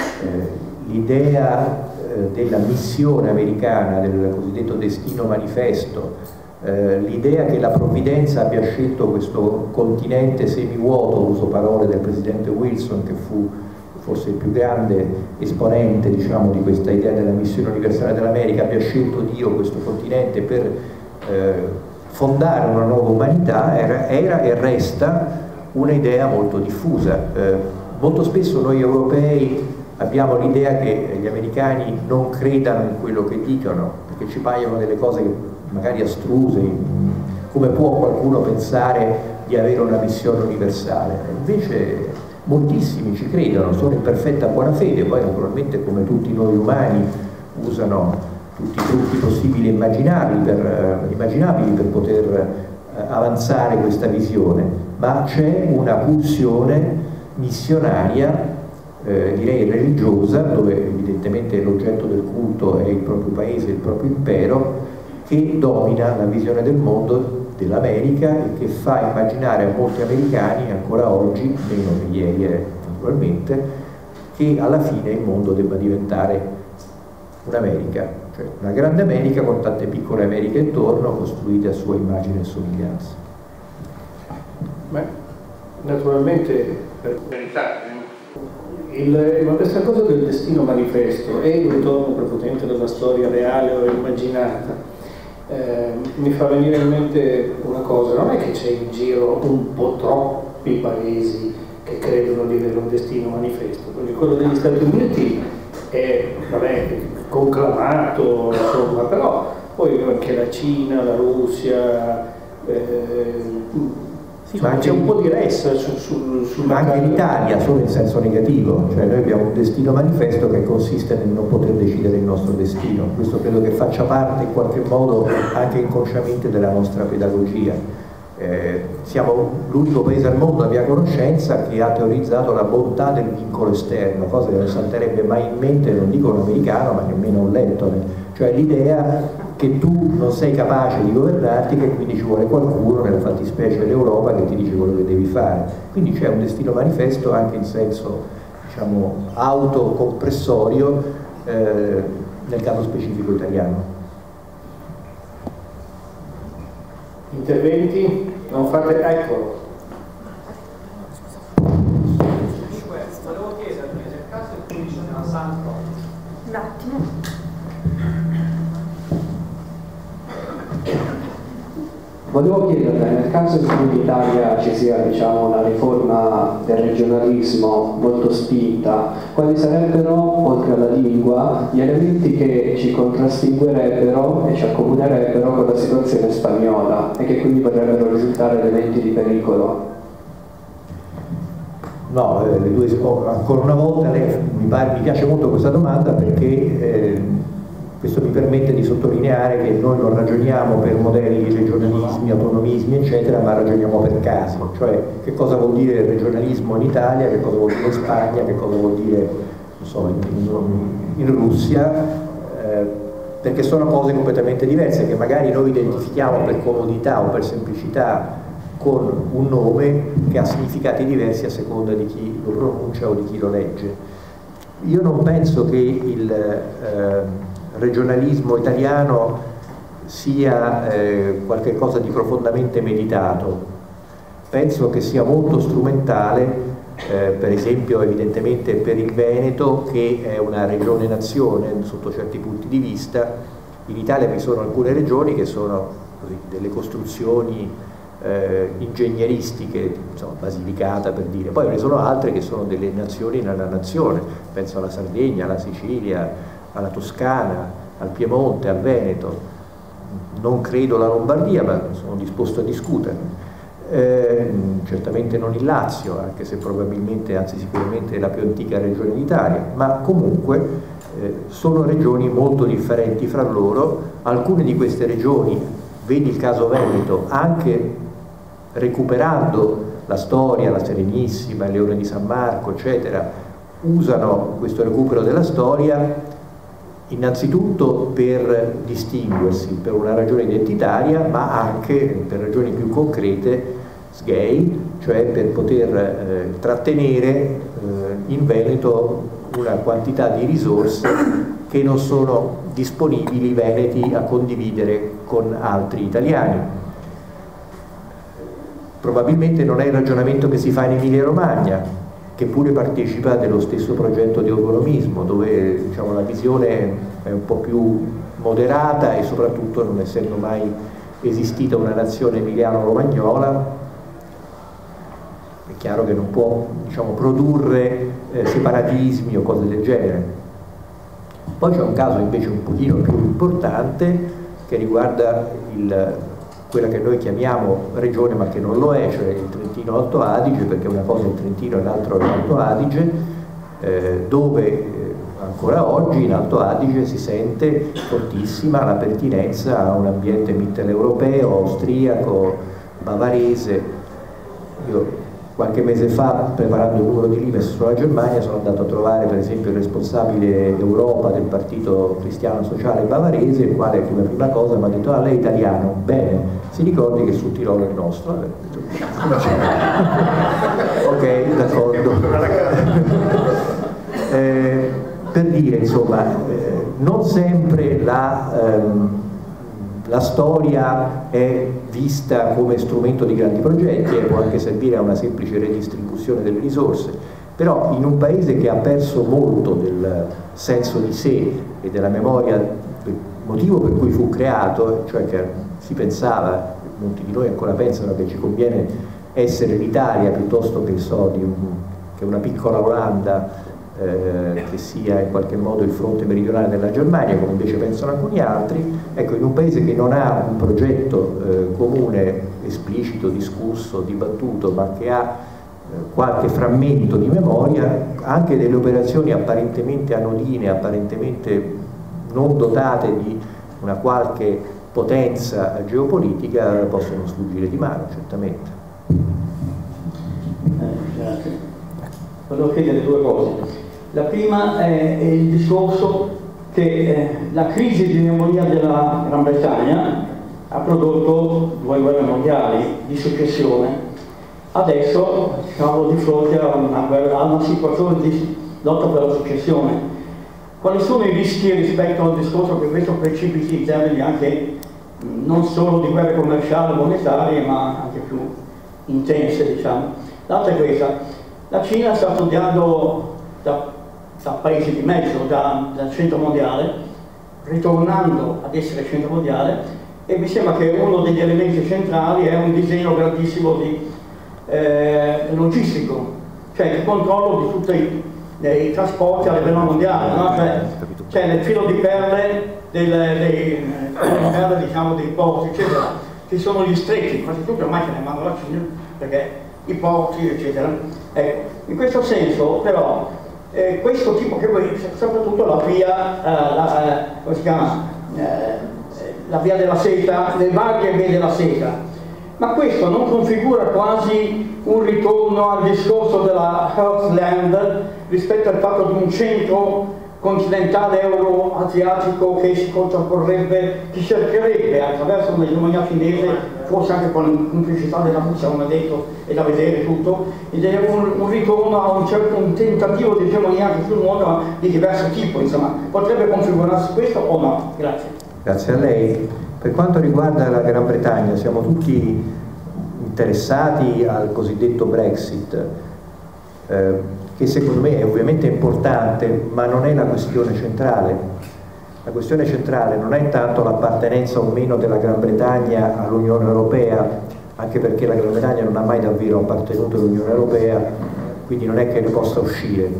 l'idea della missione americana, del cosiddetto destino manifesto, l'idea che la provvidenza abbia scelto questo continente semivuoto, uso parole del presidente Wilson, che fu forse il più grande esponente, diciamo, di questa idea della missione universale dell'America, abbia scelto Dio questo continente per fondare una nuova umanità, era e resta un'idea molto diffusa. Molto spesso noi europei abbiamo l'idea che gli americani non credano in quello che dicono, perché ci paiono delle cose magari astruse. Come può qualcuno pensare di avere una missione universale? Invece moltissimi ci credono, sono in perfetta buona fede, poi naturalmente come tutti noi umani usano tutti i trucchi possibili e immaginabili per poter avanzare questa visione, ma c'è una pulsione missionaria direi religiosa, dove evidentemente l'oggetto del culto è il proprio paese, il proprio impero, che domina la visione del mondo dell'America e che fa immaginare a molti americani ancora oggi, meno che ieri naturalmente, che alla fine il mondo debba diventare un'America, cioè una grande America con tante piccole Americhe intorno, costruite a sua immagine e somiglianza. Beh, naturalmente, per verità, ma questa cosa del destino manifesto è un ritorno prepotente della storia reale o immaginata. Mi fa venire in mente una cosa: non è che c'è in giro un po' troppi paesi che credono di avere un destino manifesto, perché quello degli Stati Uniti è, vabbè, conclamato, insomma, però poi anche la Cina, la Russia, ma c'è un po' di ressa ma anche l'Italia, solo in senso negativo, cioè noi abbiamo un destino manifesto che consiste nel non poter decidere il nostro destino. Questo credo che faccia parte in qualche modo anche inconsciamente della nostra pedagogia. Siamo l'unico paese al mondo a mia conoscenza che ha teorizzato la bontà del vincolo esterno, cosa che non salterebbe mai in mente, non dico un americano, ma nemmeno un lettone, cioè l'idea che tu non sei capace di governarti, che quindi ci vuole qualcuno, nella fattispecie l'Europa, che ti dice quello che devi fare. Quindi c'è un destino manifesto anche in senso, diciamo, autocompressorio nel caso specifico italiano. Interventi? Non fate, eccolo. Volevo chiederti, nel caso in cui ci sono santo. Un attimo. Volevo chiederle, nel caso in cui in Italia ci sia, diciamo, una riforma del regionalismo molto spinta, quali sarebbero, oltre alla lingua, gli elementi che ci contraddistinguerebbero e ci accomunerebbero con la situazione spagnola e che quindi potrebbero risultare elementi di pericolo? No, ancora una volta mi piace molto questa domanda, perché questo mi permette di sottolineare che noi non ragioniamo per modelli, regionalismi, autonomismi, eccetera, ma ragioniamo per casi. Cioè, che cosa vuol dire il regionalismo in Italia, che cosa vuol dire in Spagna, che cosa vuol dire, non so, in Russia, perché sono cose completamente diverse, che magari noi identifichiamo per comodità o per semplicità con un nome che ha significati diversi a seconda di chi lo pronuncia o di chi lo legge. Io non penso che il regionalismo italiano sia qualcosa di profondamente meditato. Penso che sia molto strumentale, per esempio evidentemente per il Veneto, che è una regione nazione sotto certi punti di vista. In Italia vi sono alcune regioni che sono così, delle costruzioni ingegneristiche, insomma, Basilicata per dire, poi ve ne sono altre che sono delle nazioni nella nazione, penso alla Sardegna, alla Sicilia, alla Toscana, al Piemonte, al Veneto, non credo alla Lombardia, ma sono disposto a discutere, certamente non il Lazio, anche se probabilmente, anzi sicuramente è la più antica regione d'Italia, ma comunque sono regioni molto differenti fra loro. Alcune di queste regioni, vedi il caso Veneto, anche recuperando la storia, la Serenissima, il Leone di San Marco, eccetera, usano questo recupero della storia innanzitutto per distinguersi, per una ragione identitaria, ma anche per ragioni più concrete, sgay, cioè per poter trattenere in Veneto una quantità di risorse che non sono disponibili veneti a condividere con altri italiani. Probabilmente non è il ragionamento che si fa in Emilia-Romagna, che pure partecipa dello stesso progetto di autonomismo, dove, diciamo, la visione è un po' più moderata e soprattutto, non essendo mai esistita una nazione emiliano-romagnola, è chiaro che non può, diciamo, produrre separatismi o cose del genere. Poi c'è un caso invece un pochino più importante che riguarda quella che noi chiamiamo regione ma che non lo è, cioè il Trentino Alto Adige, perché una cosa è il Trentino e l'altra è l'Alto Adige, dove ancora oggi in Alto Adige si sente fortissima la pertinenza a un ambiente mitteleuropeo, austriaco, bavarese. Io Qualche mese fa, preparando il numero di Limes sulla Germania, sono andato a trovare per esempio il responsabile Europa del Partito Cristiano Sociale Bavarese, il quale come prima cosa mi ha detto: ah, lei è italiano? Bene, si ricordi che sul Tirolo è nostro. Ok, d'accordo. Per dire, insomma, non sempre la storia è vista come strumento di grandi progetti e può anche servire a una semplice redistribuzione delle risorse, però in un paese che ha perso molto del senso di sé e della memoria, il motivo per cui fu creato, cioè che si pensava, molti di noi ancora pensano che ci conviene essere l'Italia piuttosto che, che una piccola Olanda, che sia in qualche modo il fronte meridionale della Germania, come invece pensano alcuni altri. Ecco, in un paese che non ha un progetto comune, esplicito, discusso, dibattuto, ma che ha qualche frammento di memoria, anche delle operazioni apparentemente anodine, apparentemente non dotate di una qualche potenza geopolitica, possono sfuggire di mano, certamente. Grazie. Volevo chiedere due cose. La prima è il discorso che la crisi di memoria della Gran Bretagna ha prodotto 2 guerre mondiali di successione. Adesso siamo di fronte a una situazione di lotta per la successione. Quali sono i rischi rispetto al discorso che questo precipiti in termini anche non solo di guerre commerciali, monetarie, ma anche più intense, diciamo? L'altra è questa: la Cina sta studiando da paese di mezzo, dal centro mondiale, ritornando ad essere centro mondiale, e mi sembra che uno degli elementi centrali è un disegno grandissimo di logistico, cioè il controllo di tutti i trasporti a livello mondiale, no? Cioè nel filo di perle diciamo, dei porti, eccetera. Ci sono gli stretti, quasi tutti ormai ce ne vanno la Cina, perché i porti, eccetera. Ecco, in questo senso però questo tipo che poi soprattutto la via, come si chiama? La via della seta, le varie vie della seta, ma questo non configura quasi un ritorno al discorso della Heartland rispetto al fatto di un centro continentale euro-asiatico che si contrapporrebbe, che cercherebbe attraverso un'egemonia cinese, forse anche con la complicità della Russia, come detto, e da vedere tutto, ed è un ritorno a un tentativo di egemonia anche sul mondo, ma di diverso tipo, insomma. Potrebbe configurarsi questo o no? Grazie. Grazie a lei. Per quanto riguarda la Gran Bretagna, siamo tutti interessati al cosiddetto Brexit, che secondo me è ovviamente importante, ma non è la questione centrale. La questione centrale non è tanto l'appartenenza o meno della Gran Bretagna all'Unione Europea, anche perché la Gran Bretagna non ha mai davvero appartenuto all'Unione Europea, quindi non è che ne possa uscire.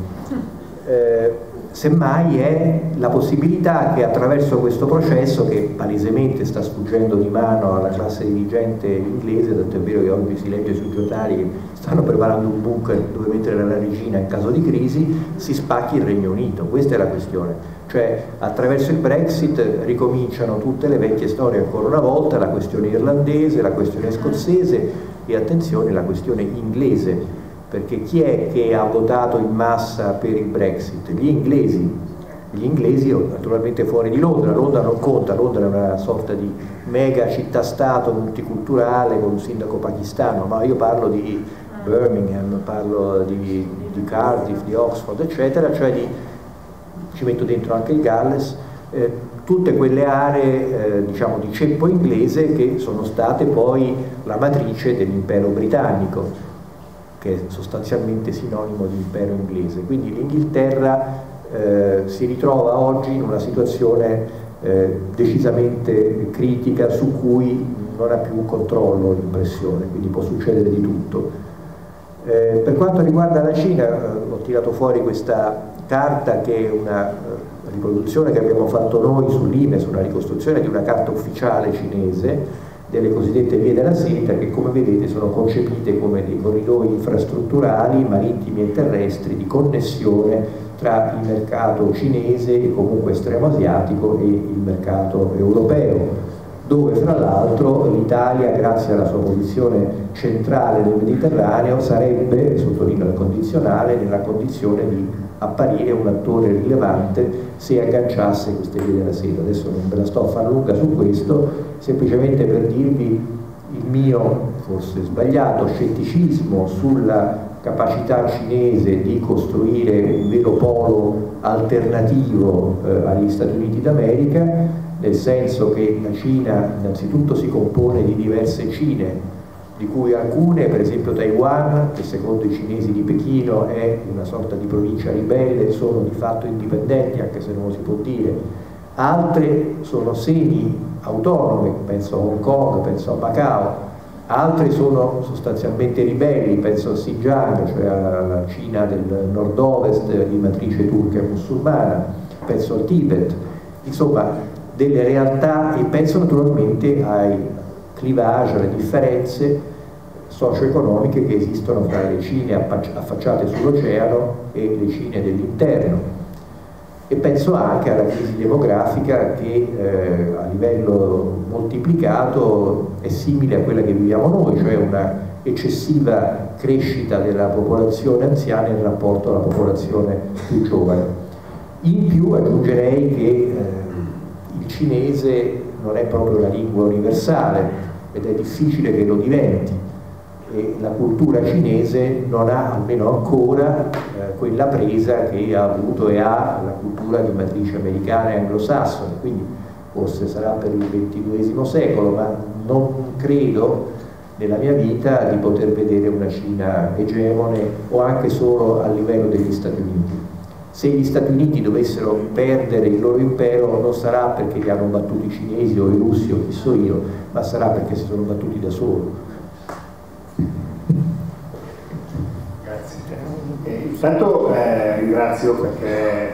Semmai è la possibilità che attraverso questo processo, che palesemente sta sfuggendo di mano alla classe dirigente inglese, tanto è vero che oggi si legge sui giornali che stanno preparando un bunker dove mettere la regina in caso di crisi, si spacchi il Regno Unito. Questa è la questione, cioè attraverso il Brexit ricominciano tutte le vecchie storie ancora una volta, la questione irlandese, la questione scozzese e attenzione la questione inglese, perché chi è che ha votato in massa per il Brexit? Gli inglesi naturalmente fuori di Londra. Londra non conta, Londra è una sorta di mega città-stato multiculturale con un sindaco pakistano, ma io parlo di Birmingham, parlo di Cardiff, di Oxford, eccetera, cioè ci metto dentro anche il Galles, tutte quelle aree diciamo di ceppo inglese che sono state poi la matrice dell'impero britannico, che è sostanzialmente sinonimo di impero inglese. Quindi l'Inghilterra si ritrova oggi in una situazione decisamente critica su cui non ha più controllo, l'impressione, quindi può succedere di tutto. Per quanto riguarda la Cina, ho tirato fuori questa carta che è una riproduzione che abbiamo fatto noi sull'IMES, una ricostruzione di una carta ufficiale cinese delle cosiddette vie della seta, che come vedete sono concepite come dei corridoi infrastrutturali marittimi e terrestri di connessione tra il mercato cinese e comunque estremo asiatico e il mercato europeo. dove fra l'altro l'Italia, grazie alla sua posizione centrale del Mediterraneo, sarebbe, sottolineo il condizionale, nella condizione di apparire un attore rilevante se agganciasse queste vie della seta. Adesso non ve la sto a far lunga su questo, semplicemente per dirvi il mio, forse sbagliato, scetticismo sulla capacità cinese di costruire un vero polo alternativo agli Stati Uniti d'America, nel senso che la Cina innanzitutto si compone di diverse Cine, di cui alcune, per esempio Taiwan, che secondo i cinesi di Pechino è una sorta di provincia ribelle, sono di fatto indipendenti, anche se non lo si può dire. Altre sono semi-autonome, penso a Hong Kong, penso a Macao. Altre sono sostanzialmente ribelli, penso a Xinjiang, cioè alla Cina del nord-ovest di matrice turca e musulmana, penso al Tibet. Insomma, delle realtà, e penso naturalmente ai clivage, alle differenze socio-economiche che esistono tra le Cine affacciate sull'oceano e le Cine dell'interno, e penso anche alla crisi demografica che a livello moltiplicato è simile a quella che viviamo noi, cioè una eccessiva crescita della popolazione anziana in rapporto alla popolazione più giovane. In più aggiungerei che il cinese non è proprio la lingua universale ed è difficile che lo diventi, e la cultura cinese non ha, almeno ancora, quella presa che ha avuto e ha la cultura di matrice americana e anglosassone, quindi forse sarà per il XXI secolo, ma non credo nella mia vita di poter vedere una Cina egemone o anche solo a livello degli Stati Uniti. Se gli Stati Uniti dovessero perdere il loro impero non sarà perché li hanno battuti i cinesi o i russi o chi so io, ma sarà perché si sono battuti da soli. Grazie. Intanto ringrazio perché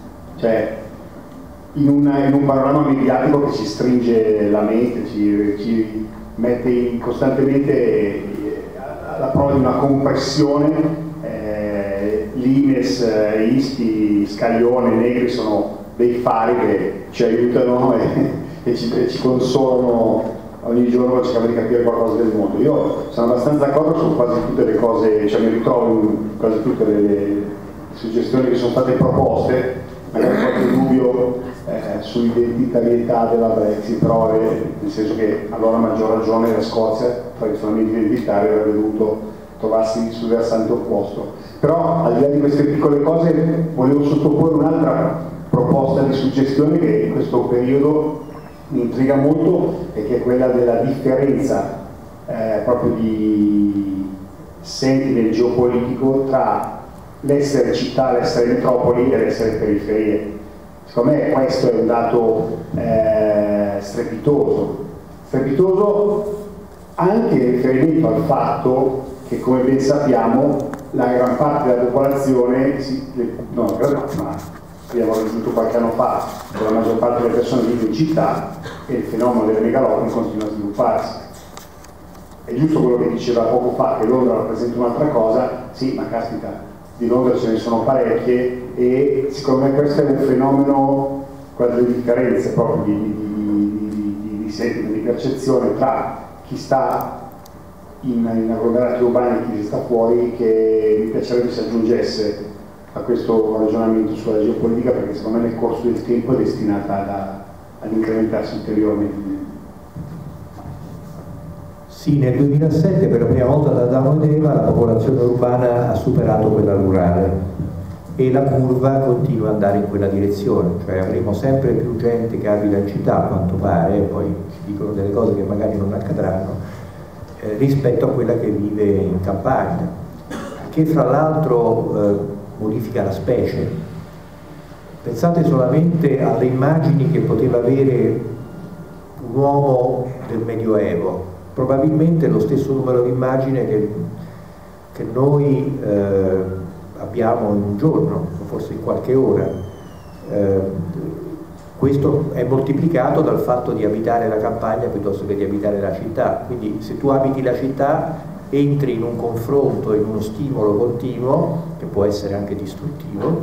in un panorama mediatico che ci stringe la mente, ci mette costantemente alla prova di una compressione. L'Ines, Isti, Scaglione, Negri sono dei fari che ci aiutano e ci consolano ogni giorno cercando di capire qualcosa del mondo. Io sono abbastanza d'accordo su quasi tutte le cose, cioè mi ritrovo in quasi tutte le suggestioni che sono state proposte, magari qualche dubbio sull'identitarietà della Brexit, però nel senso che allora a maggior ragione la Scozia, tradizionalmente identitaria, avrebbe dovuto trovarsi sul versante opposto. Però al di là di queste piccole cose volevo sottoporre un'altra proposta di suggestione che in questo periodo mi intriga molto, e che è quella della differenza proprio di sentire geopolitico tra l'essere città, l'essere metropoli e l'essere periferie. Secondo me questo è un dato strepitoso anche in riferimento al fatto che, come ben sappiamo, la gran parte della popolazione, ma abbiamo raggiunto qualche anno fa, con la maggior parte delle persone vive in città e il fenomeno delle megalopoli continua a svilupparsi. È giusto quello che diceva poco fa, che Londra rappresenta un'altra cosa, sì, ma caspita, di Londra ce ne sono parecchie, e secondo me questo è un fenomeno, quelle delle differenze proprio di percezione tra chi sta in agglomerati urbani e chi si sta fuori, che mi piacerebbe si aggiungesse a questo ragionamento sulla geopolitica, perché secondo me nel corso del tempo è destinata ad incrementarsi ulteriormente. Sì, nel 2007 per la prima volta da Adamo ed Eva la popolazione urbana ha superato quella rurale e la curva continua ad andare in quella direzione, cioè avremo sempre più gente che abita in città, a quanto pare, poi ci dicono delle cose che magari non accadranno, rispetto a quella che vive in campagna, che fra l'altro modifica la specie. Pensate solamente alle immagini che poteva avere un uomo del Medioevo, probabilmente lo stesso numero di immagini che noi abbiamo in un giorno, forse in qualche ora. Questo è moltiplicato dal fatto di abitare la campagna piuttosto che di abitare la città, quindi se tu abiti la città entri in un confronto, in uno stimolo continuo, che può essere anche distruttivo,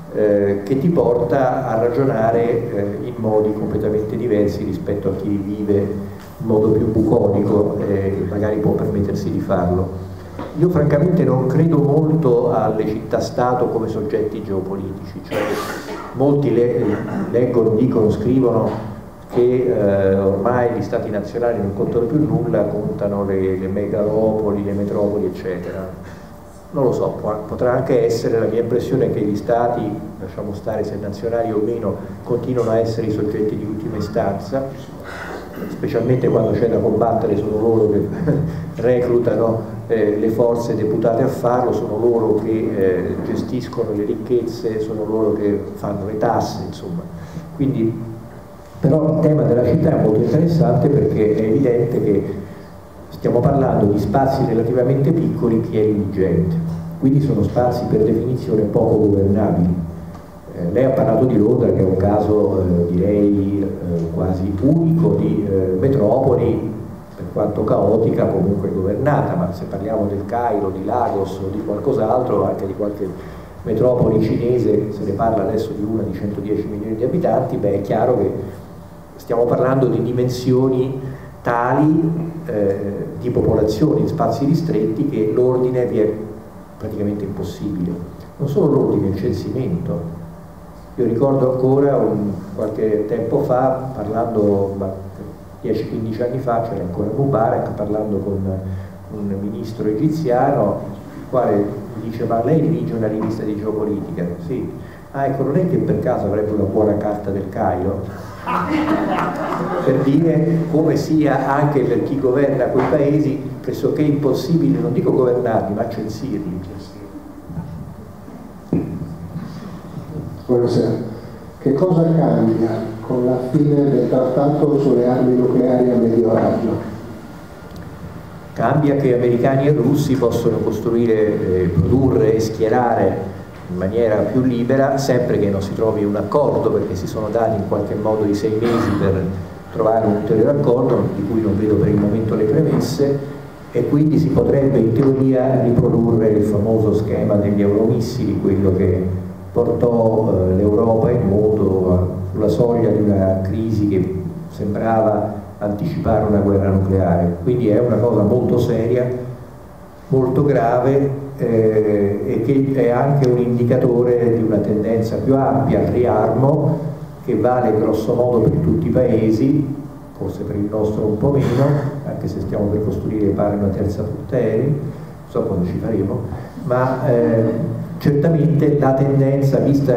che ti porta a ragionare in modi completamente diversi rispetto a chi vive in modo più bucolico e magari può permettersi di farlo. Io francamente non credo molto alle città-stato come soggetti geopolitici, cioè molti leggono, dicono, scrivono che ormai gli stati nazionali non contano più nulla, contano le megalopoli, le metropoli, eccetera. Non lo so, potrà anche essere, la mia impressione è che gli stati, lasciamo stare se nazionali o meno, continuano a essere i soggetti di ultima istanza, specialmente quando c'è da combattere, sono loro che reclutano le forze deputate a farlo, sono loro che gestiscono le ricchezze, sono loro che fanno le tasse, insomma. Quindi, però il tema della città è molto interessante perché è evidente che stiamo parlando di spazi relativamente piccoli pieni di gente, quindi sono spazi per definizione poco governabili. Lei ha parlato di Londra, che è un caso direi quasi unico di metropoli, per quanto caotica, comunque governata, ma se parliamo del Cairo, di Lagos o di qualcos'altro, anche di qualche metropoli cinese, se ne parla adesso di una di 110 milioni di abitanti, beh, è chiaro che stiamo parlando di dimensioni tali di popolazioni in spazi ristretti che l'ordine vi è praticamente impossibile. Non solo l'ordine, il censimento. Io ricordo ancora qualche tempo fa, parlando 10-15 anni fa, c'era ancora Mubarak, parlando con un ministro egiziano, il quale mi dice: ma lei dirige una rivista di geopolitica? Sì. Ah, ecco, non è che per caso avrebbe una buona carta del Cairo? Per dire come sia anche per chi governa quei paesi pressoché impossibile, non dico governarli, ma censirli. Buonasera. Che cosa cambia con la fine del trattato sulle armi nucleari a medio raggio? Cambia che americani e russi possono costruire, produrre e schierare in maniera più libera, sempre che non si trovi un accordo, perché si sono dati in qualche modo i 6 mesi per trovare un ulteriore accordo, di cui non vedo per il momento le premesse, e quindi si potrebbe in teoria riprodurre il famoso schema degli euromissili, quello che portò l'Europa e il mondo sulla soglia di una crisi che sembrava anticipare una guerra nucleare. Quindi è una cosa molto seria, molto grave, e che è anche un indicatore di una tendenza più ampia al riarmo, che vale grosso modo per tutti i paesi, forse per il nostro un po' meno, anche se stiamo per costruire pare una terza flotta aerea, non so quando ci faremo, ma certamente la tendenza, vista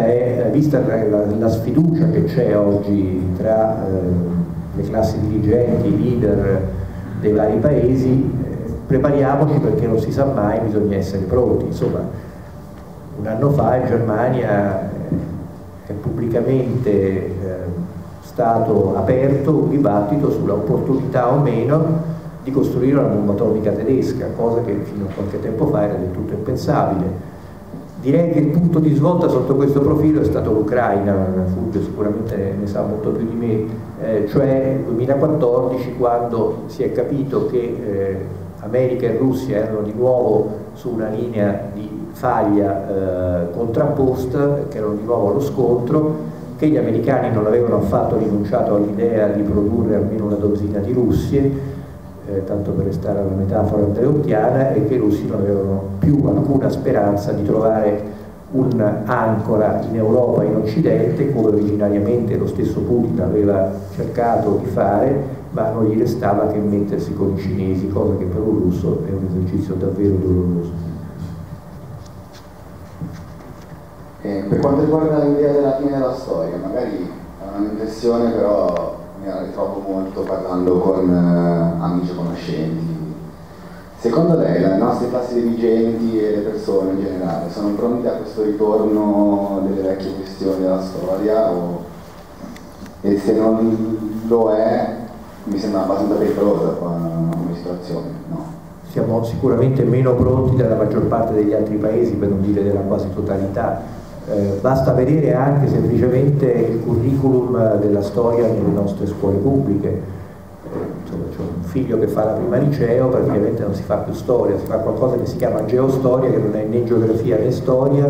la sfiducia che c'è oggi tra le classi dirigenti, i leader dei vari paesi, prepariamoci perché non si sa mai, bisogna essere pronti. Insomma, un anno fa in Germania è pubblicamente stato aperto un dibattito sulla opportunità o meno di costruire una bomba atomica tedesca, cosa che fino a qualche tempo fa era del tutto impensabile. Direi che il punto di svolta sotto questo profilo è stato l'Ucraina, Fulvio sicuramente ne sa molto più di me, cioè il 2014, quando si è capito che America e Russia erano di nuovo su una linea di faglia contrapposta, che erano di nuovo allo scontro, che gli americani non avevano affatto rinunciato all'idea di produrre almeno una dozzina di Russie, tanto per restare alla metafora andreottiana, e che i russi non avevano più alcuna speranza di trovare un'ancora in Europa e in Occidente, come originariamente lo stesso Putin aveva cercato di fare, ma non gli restava che mettersi con i cinesi, cosa che per un russo è un esercizio davvero doloroso. Per quanto riguarda l'idea della fine della storia, magari è un'impressione, però mi la ritrovo molto parlando con amici e conoscenti. Secondo lei le nostre classi dirigenti e le persone in generale sono pronte a questo ritorno delle vecchie questioni della storia? E se non lo è, mi sembra abbastanza pericolosa come situazione, no? Siamo sicuramente meno pronti della maggior parte degli altri paesi, per non dire della quasi totalità. Basta vedere anche semplicemente il curriculum della storia nelle nostre scuole pubbliche. C'ho un figlio che fa la prima liceo, praticamente non si fa più storia, si fa qualcosa che si chiama geostoria, che non è né geografia né storia,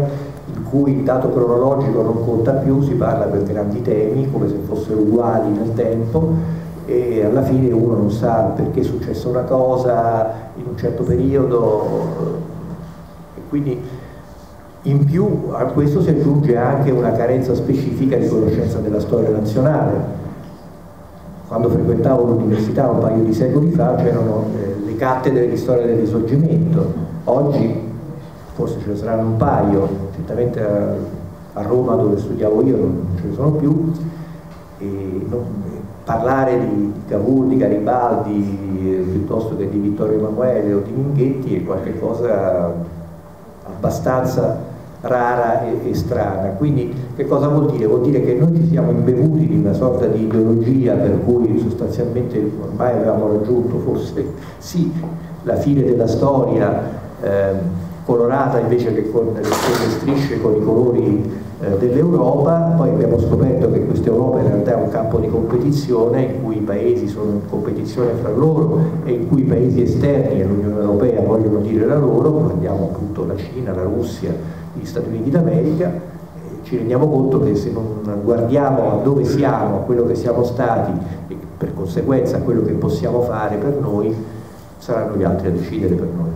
in cui il dato cronologico non conta più, si parla per grandi temi come se fossero uguali nel tempo, e alla fine uno non sa perché è successa una cosa in un certo periodo, e quindi in più a questo si aggiunge anche una carenza specifica di conoscenza della storia nazionale. Quando frequentavo l'università un paio di secoli fa c'erano le cattedre di storia del Risorgimento, oggi forse ce ne saranno un paio, certamente a Roma dove studiavo io non ce ne sono più, e parlare di Cavour, di Garibaldi piuttosto che di Vittorio Emanuele o di Minghetti è qualcosa abbastanza rara e strana. Quindi che cosa vuol dire? Vuol dire che noi ci siamo imbevuti di una sorta di ideologia per cui sostanzialmente ormai avevamo raggiunto forse sì la fine della storia, colorata invece che con le strisce con i colori dell'Europa. Poi abbiamo scoperto che questa Europa in realtà è un campo di competizione in cui i paesi sono in competizione fra loro e in cui i paesi esterni all'Unione Europea vogliono dire la loro, guardiamo appunto la Cina, la Russia, gli Stati Uniti d'America. Ci rendiamo conto che se non guardiamo a dove siamo, a quello che siamo stati e per conseguenza a quello che possiamo fare per noi, saranno gli altri a decidere per noi.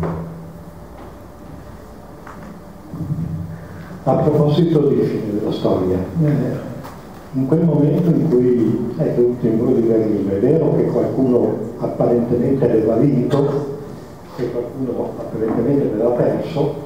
A proposito di fine della storia, in quel momento in cui è venuto il muro di Berlino, è vero che qualcuno apparentemente aveva vinto e qualcuno apparentemente aveva perso,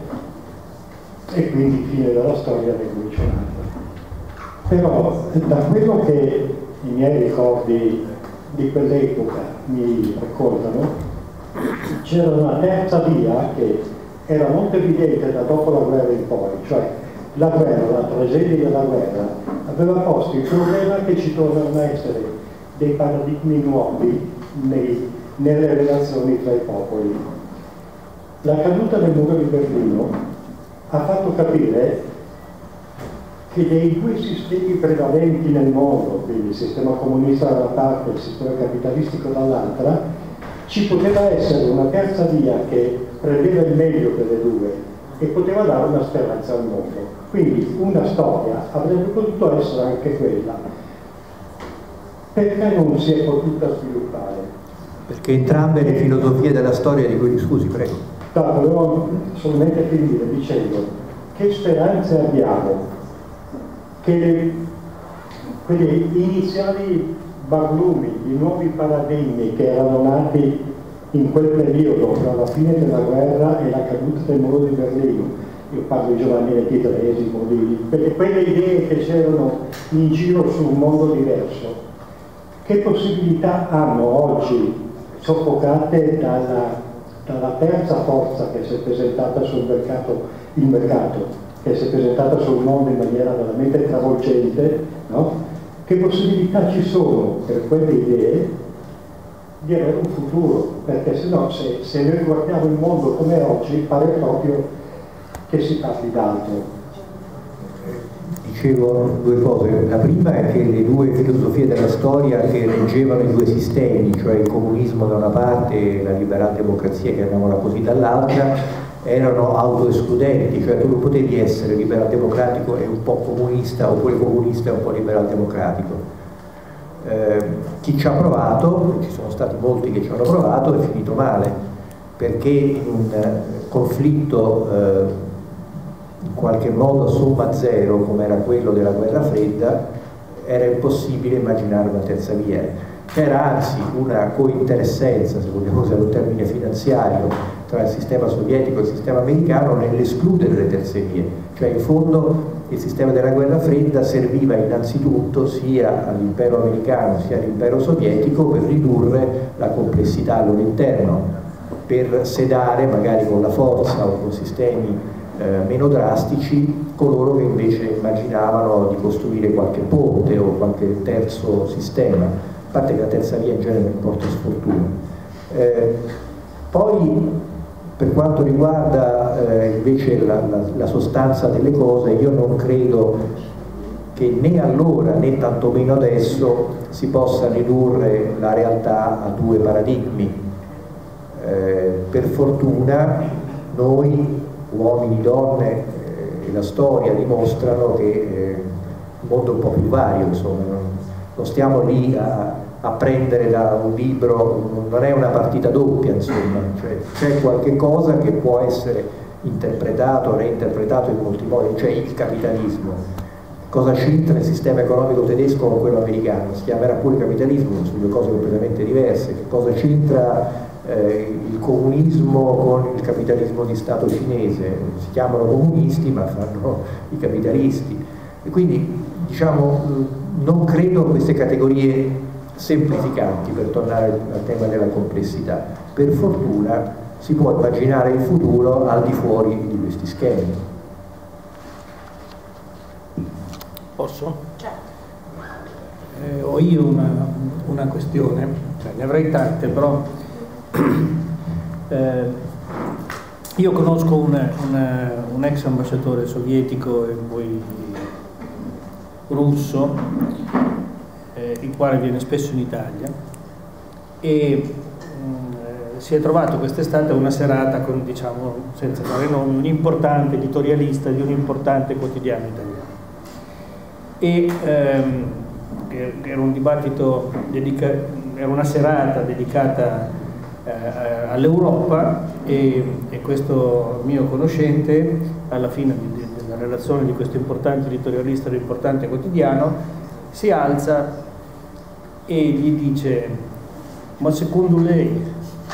e quindi fine della storia ricominciata. Però da quello che i miei ricordi di quell'epoca mi raccontano, c'era una terza via che era molto evidente da dopo la guerra in poi, cioè la guerra, la tragedia della guerra aveva posto il problema che ci tornano a essere dei paradigmi nuovi nelle relazioni tra i popoli. La caduta del muro di Berlino ha fatto capire che dei due sistemi prevalenti nel mondo, quindi il sistema comunista da una parte e il sistema capitalistico dall'altra, ci poteva essere una terza via che prendeva il meglio delle due e poteva dare una speranza al mondo. Quindi una storia avrebbe potuto essere anche quella. Perché non si è potuta sviluppare? Perché entrambe le filosofie della storia di cui scusi, prego. Volevo solamente finire dicendo che speranze abbiamo che quegli iniziali barlumi, i nuovi paradigmi che erano nati in quel periodo tra la fine della guerra e la caduta del muro di Berlino, io parlo di Giovanni XXIII, di quelle idee che c'erano in giro su un mondo diverso, che possibilità hanno oggi, soffocate dalla terza forza che si è presentata sul mercato, il mercato, che si è presentata sul mondo in maniera veramente travolgente, no? Che possibilità ci sono per quelle idee di avere un futuro? Perché se no, se noi guardiamo il mondo come oggi, pare proprio che si parli d'altro. Dicevo due cose. La prima è che le due filosofie della storia che reggevano i due sistemi, cioè il comunismo da una parte e la liberal democrazia, chiamiamola così, dall'altra, erano autoescludenti, cioè tu non potevi essere liberal democratico e un po' comunista, oppure comunista e un po' liberal democratico. Chi ci ha provato, ci sono stati molti che ci hanno provato, è finito male, perché in un conflitto in qualche modo a somma zero, come era quello della guerra fredda, era impossibile immaginare una terza via. C'era anzi una cointeressenza, se vogliamo usare un termine finanziario, tra il sistema sovietico e il sistema americano nell'escludere le terze vie. Cioè in fondo il sistema della guerra fredda serviva innanzitutto sia all'impero americano sia all'impero sovietico per ridurre la complessità al loro interno, per sedare magari con la forza o con sistemi meno drastici coloro che invece immaginavano di costruire qualche ponte o qualche terzo sistema, a parte che la terza via in genere porta sfortuna. Poi per quanto riguarda invece la sostanza delle cose, io non credo che né allora né tantomeno adesso si possa ridurre la realtà a due paradigmi. Per fortuna noi, uomini, donne, e la storia dimostrano che è un mondo un po' più vario, insomma, non stiamo lì a prendere da un libro, non è una partita doppia, insomma, cioè, c'è qualche cosa che può essere interpretato, reinterpretato in molti modi, cioè il capitalismo. Cosa c'entra il sistema economico tedesco con quello americano? Si chiamerà pure capitalismo, sono due cose completamente diverse. Che cosa c'entra il comunismo con il capitalismo di Stato cinese? Si chiamano comunisti ma fanno i capitalisti. E quindi diciamo non credo a queste categorie semplificanti, per tornare al tema della complessità. Per fortuna si può immaginare il futuro al di fuori di questi schemi. Posso? Ho io una questione, cioè, ne avrei tante, però io conosco un ex ambasciatore sovietico e poi russo, il quale viene spesso in Italia, e si è trovato quest'estate una serata con, diciamo, senza fare nomi, un importante editorialista di un importante quotidiano italiano. E era un dibattito era una serata dedicata all'Europa, e questo mio conoscente, alla fine della relazione di questo importante editorialista di un importante quotidiano, si alza e gli dice: ma secondo lei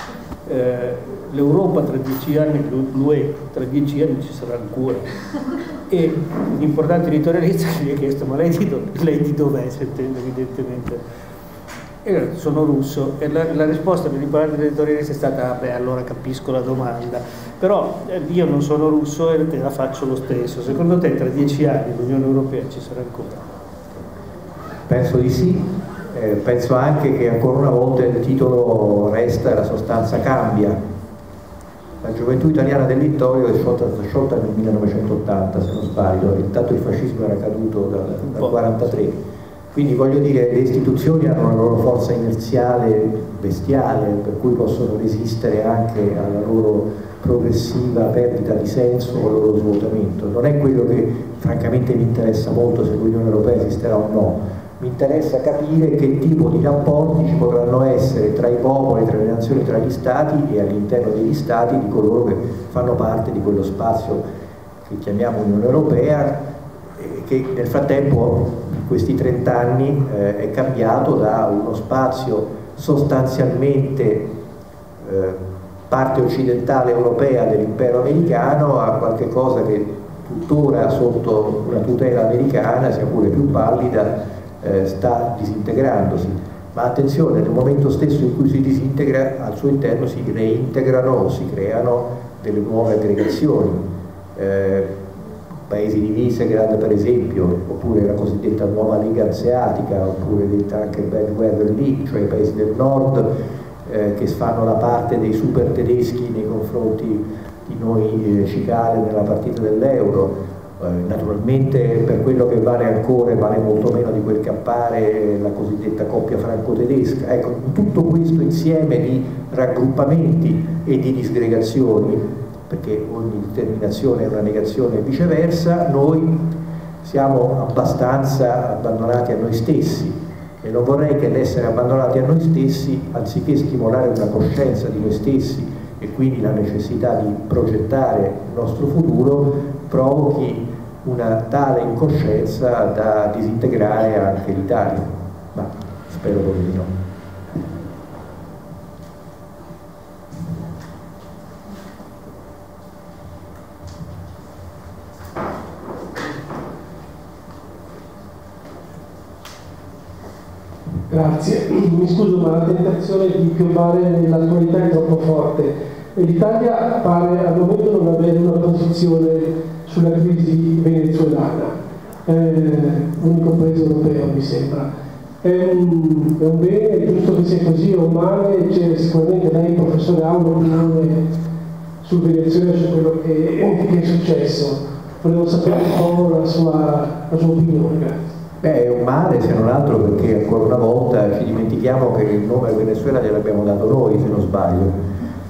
l'Europa tra 10 anni, l'UE tra 10 anni ci sarà ancora? E l'importante editorialista gli ha chiesto: ma lei di dov'è? Sentendo evidentemente, e sono russo, e la risposta dell'importante editorialista è stata: beh, allora capisco la domanda, però io non sono russo e te la faccio lo stesso. Secondo te tra 10 anni l'Unione Europea ci sarà ancora? Penso di sì. Penso anche che ancora una volta il titolo resta e la sostanza cambia. La gioventù italiana del Littorio è sciolta nel 1980, se non sbaglio, intanto il fascismo era caduto dal 1943, quindi voglio dire, le istituzioni hanno la loro forza inerziale bestiale, per cui possono resistere anche alla loro progressiva perdita di senso o al loro svuotamento. Non è quello che francamente mi interessa molto, se l'Unione Europea esisterà o no. Mi interessa capire che tipo di rapporti ci potranno essere tra i popoli, tra le nazioni, tra gli stati e all'interno degli stati di coloro che fanno parte di quello spazio che chiamiamo Unione Europea, che nel frattempo, in questi 30 anni, è cambiato da uno spazio sostanzialmente parte occidentale europea dell'impero americano a qualche cosa che tuttora sotto una tutela americana, sia pure più pallida, sta disintegrandosi. Ma attenzione, nel momento stesso in cui si disintegra, al suo interno si reintegrano o si creano delle nuove aggregazioni, paesi di Visegrad per esempio, oppure la cosiddetta nuova Lega Asiatica, oppure detta anche Bad Weather League, cioè i paesi del nord che fanno la parte dei super tedeschi nei confronti di noi cicale nella partita dell'Euro. Naturalmente per quello che vale ancora, vale molto meno di quel che appare la cosiddetta coppia franco-tedesca. Ecco, in tutto questo insieme di raggruppamenti e di disgregazioni, perché ogni determinazione è una negazione e viceversa, noi siamo abbastanza abbandonati a noi stessi, e non vorrei che l'essere abbandonati a noi stessi, anziché stimolare una coscienza di noi stessi e quindi la necessità di progettare il nostro futuro, provochi una tale incoscienza da disintegrare anche l'Italia, ma spero proprio di no. Grazie, mi scuso ma la tentazione di piombare nell'attualità è troppo forte. L'Italia pare al momento non avere una posizione sulla crisi venezuelana, l'unico paese europeo mi sembra. È un bene, è giusto che sia così, è un male, c'è sicuramente lei professore ha un'opinione sul Venezuela, su quello che è successo. Volevo sapere un po' la sua opinione, grazie. Beh, è un male se non altro perché ancora una volta ci dimentichiamo che il nome al Venezuela gliel'abbiamo dato noi, se non sbaglio.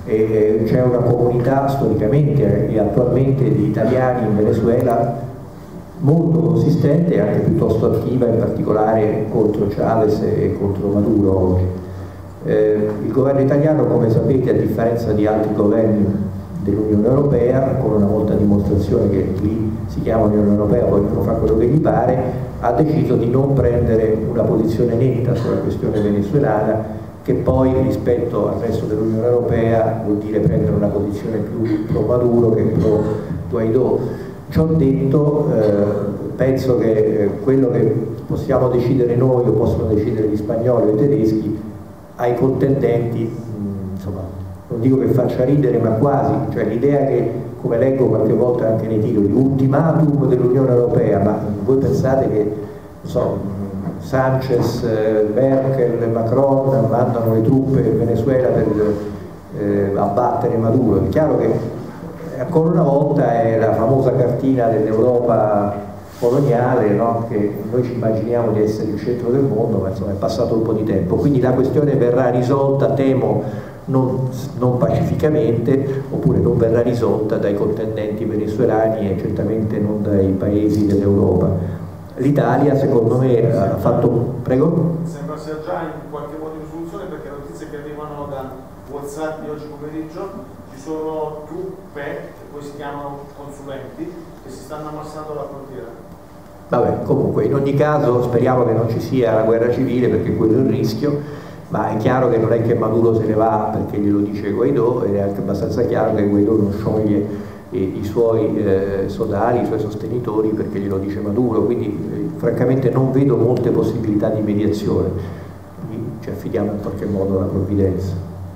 e c'è una comunità storicamente e attualmente di italiani in Venezuela molto consistente e anche piuttosto attiva, in particolare contro Chavez e contro Maduro oggi. Il governo italiano, come sapete, a differenza di altri governi dell'Unione Europea, con una volta dimostrazione che lì si chiama Unione Europea, poi uno fa quello che gli pare, ha deciso di non prendere una posizione netta sulla questione venezuelana, che poi rispetto al resto dell'Unione Europea vuol dire prendere una posizione più pro Maduro che pro Guaidó. Ciò detto, penso che quello che possiamo decidere noi o possono decidere gli spagnoli o i tedeschi ai contendenti, insomma, non dico che faccia ridere, ma quasi, cioè l'idea che, come leggo qualche volta anche nei titoli, ultimatum dell'Unione Europea, ma voi pensate che, non so, Sanchez, Merkel, Macron mandano le truppe in Venezuela per abbattere Maduro? È chiaro che ancora una volta è la famosa cartina dell'Europa coloniale, no? Che noi ci immaginiamo di essere il centro del mondo, ma insomma è passato un po' di tempo, quindi la questione verrà risolta, temo, non pacificamente, oppure non verrà risolta dai contendenti venezuelani e certamente non dai paesi dell'Europa. L'Italia secondo me ha fatto... Prego? Sembra sia già in qualche modo in soluzione, perché notizie che arrivano da WhatsApp di oggi pomeriggio, ci sono truppe che poi si chiamano consulenti che si stanno ammassando alla frontiera. Vabbè, comunque in ogni caso speriamo che non ci sia la guerra civile, perché quello è il rischio, ma è chiaro che non è che Maduro se ne va perché glielo dice Guaidó, ed è anche abbastanza chiaro che Guaidó non scioglie i suoi sodali, i suoi sostenitori perché glielo dice Maduro, quindi francamente non vedo molte possibilità di mediazione, quindi ci affidiamo in qualche modo alla provvidenza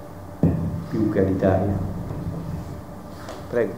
più che all'Italia. Prego.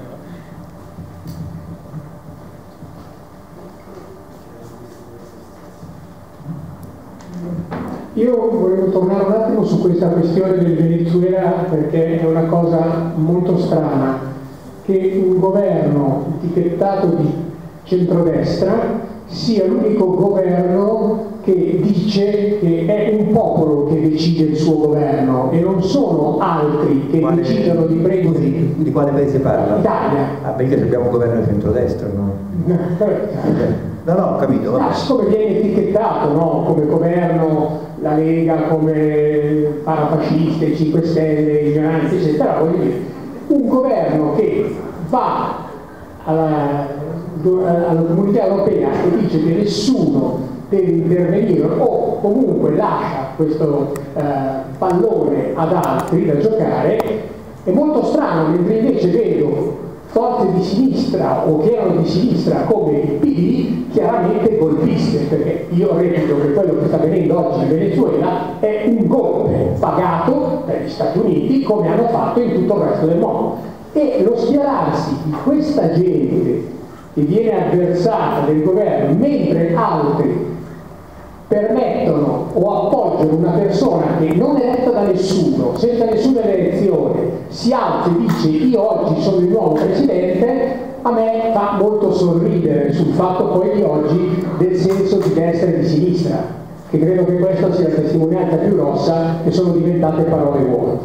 Io volevo tornare un attimo su questa questione del Venezuela, perché è una cosa molto strana che un governo etichettato di centrodestra sia l'unico governo che dice che è un popolo che decide il suo governo e non sono altri che decidono di prendere. Di quale paese parla? Italia. Ah, perché abbiamo un governo di centrodestra, no? No, ho capito. No, siccome viene etichettato, no, come governo, la Lega come parafasciste, i 5 Stelle, i minoranti, eccetera, voglio dire, un governo che va alla comunità europea e dice che nessuno deve intervenire o comunque lascia questo pallone ad altri da giocare, è molto strano, mentre invece vedo forze di sinistra o che erano di sinistra come il PD chiaramente golpiste, perché io reputo che quello che sta avvenendo oggi in Venezuela è un golpe pagato dagli Stati Uniti come hanno fatto in tutto il resto del mondo, e lo schierarsi di questa gente che viene avversata del governo mentre altri permettono o appoggiano una persona che non è eletta da nessuno, senza nessuna elezione, si alza e dice io oggi sono il nuovo presidente, a me fa molto sorridere sul fatto poi di oggi del senso di destra e di sinistra, che credo che questa sia la testimonianza più grossa, che sono diventate parole vuote.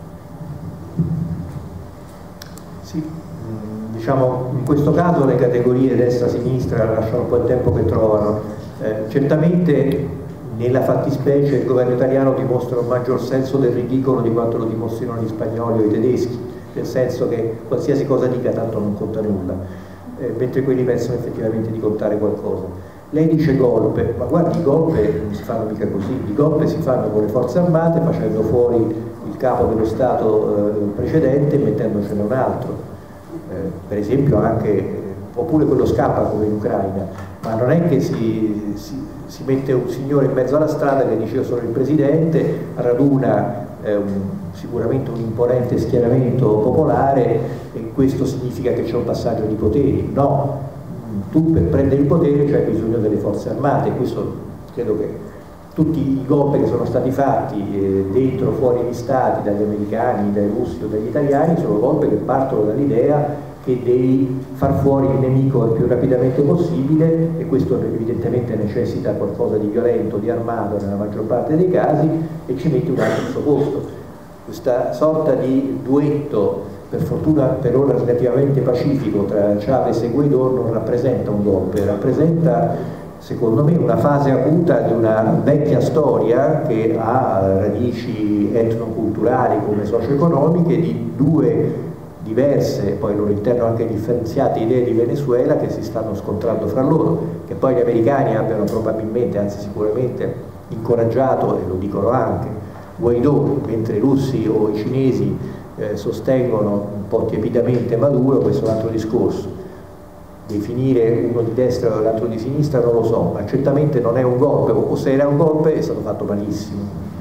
Sì, diciamo in questo caso le categorie destra-sinistra lasciano un po' il tempo che trovano. Certamente nella fattispecie il governo italiano dimostra un maggior senso del ridicolo di quanto lo dimostrino gli spagnoli o i tedeschi, nel senso che qualsiasi cosa dica tanto non conta nulla, mentre quelli pensano effettivamente di contare qualcosa. Lei dice golpe, ma guardi, i golpe non si fanno mica così, i golpe si fanno con le forze armate facendo fuori il capo dello Stato precedente e mettendocene un altro, per esempio anche, oppure quello scappa come in Ucraina. Ma non è che si mette un signore in mezzo alla strada che dice io sono il presidente, raduna sicuramente un imponente schieramento popolare e questo significa che c'è un passaggio di poteri. No, tu per prendere il potere c'hai bisogno delle forze armate, questo credo che tutti i golpe che sono stati fatti dentro o fuori gli stati, dagli americani, dai russi o dagli italiani, sono golpe che partono dall'idea che devi far fuori il nemico il più rapidamente possibile, e questo evidentemente necessita qualcosa di violento, di armato nella maggior parte dei casi, e ci metti un altro al suo posto. questa sorta di duetto, per fortuna per ora relativamente pacifico, tra Chavez e Guaidó non rappresenta un golpe, rappresenta secondo me una fase acuta di una vecchia storia che ha radici etnoculturali come socio-economiche di due diverse, poi al loro interno anche differenziate idee di Venezuela che si stanno scontrando fra loro, che poi gli americani abbiano probabilmente, anzi sicuramente incoraggiato, e lo dicono anche, Guaidó, mentre i russi o i cinesi sostengono un po' tiepidamente Maduro. Questo è un altro discorso. Definire uno di destra e l'altro di sinistra non lo so, ma certamente non è un golpe, o se era un golpe è stato fatto malissimo.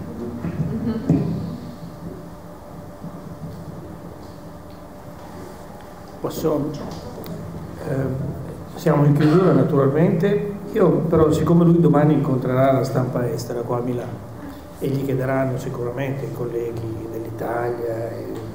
Siamo in chiusura naturalmente, io però siccome lui domani incontrerà la stampa estera qua a Milano e gli chiederanno sicuramente i colleghi dell'Italia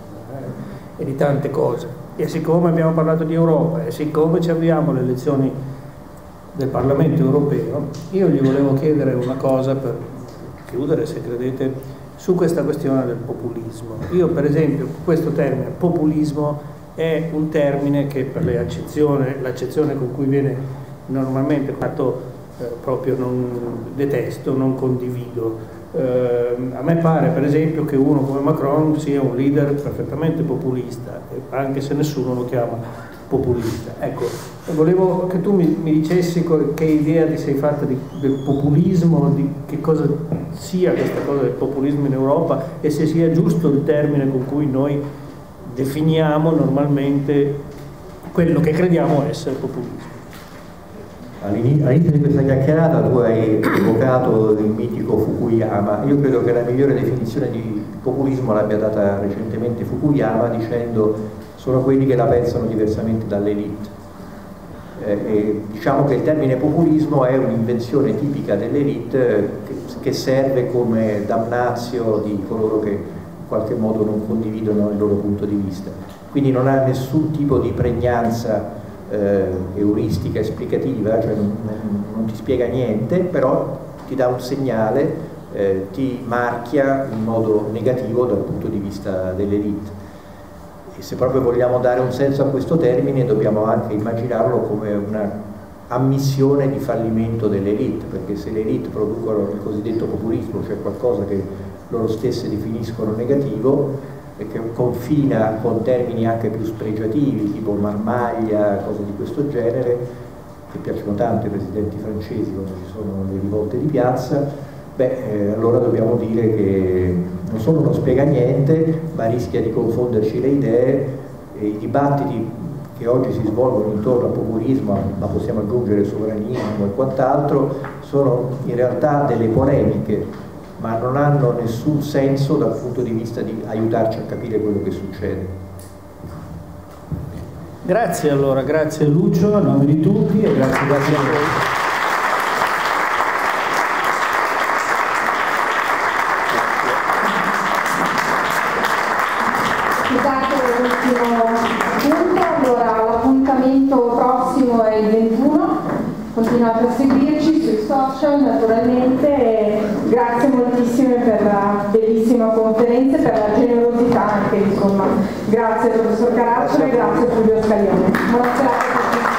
e di tante cose, e siccome abbiamo parlato di Europa e siccome ci avviamo alle elezioni del Parlamento europeo, io gli volevo chiedere una cosa per chiudere, se credete, su questa questione del populismo. Io per esempio questo termine populismo è un termine che per l'accezione con cui viene normalmente fatto proprio non detesto, non condivido. A me pare per esempio che uno come Macron sia un leader perfettamente populista, anche se nessuno lo chiama populista. Ecco, volevo che tu mi dicessi che idea ti sei fatta del populismo, di che cosa sia questa cosa del populismo in Europa e se sia giusto il termine con cui noi definiamo normalmente quello che crediamo essere populismo. All'inizio di questa chiacchierata tu hai evocato il mitico Fukuyama. Io credo che la migliore definizione di populismo l'abbia data recentemente Fukuyama, dicendo sono quelli che la pensano diversamente dall'elite. Diciamo che il termine populismo è un'invenzione tipica dell'elite che serve come damnatio di coloro che in qualche modo non condividono il loro punto di vista. Quindi non ha nessun tipo di pregnanza euristica, esplicativa, cioè non ti spiega niente, però ti dà un segnale, ti marchia in modo negativo dal punto di vista dell'elite. E se proprio vogliamo dare un senso a questo termine dobbiamo anche immaginarlo come una ammissione di fallimento dell'elite, perché se le elite producono il cosiddetto populismo, cioè qualcosa che loro stesse definiscono negativo e che confina con termini anche più spregiativi, tipo marmaglia, cose di questo genere, che piacciono tanto ai presidenti francesi quando ci sono le rivolte di piazza, allora dobbiamo dire che non solo non spiega niente, ma rischia di confonderci le idee, e i dibattiti che oggi si svolgono intorno al populismo, ma possiamo aggiungere sovranismo e quant'altro, sono in realtà delle polemiche, ma non hanno nessun senso dal punto di vista di aiutarci a capire quello che succede. Grazie allora, grazie Lucio a nome di tutti e grazie a voi. Scusate l'ultimo punto, allora l'appuntamento prossimo è il 21, continuate a seguirci sui social naturalmente e grazie moltissime per la bellissima conferenza e per la generosità anche insomma. Grazie professor Caracciolo e grazie Fulvio Scaglione. Buona serata a tutti.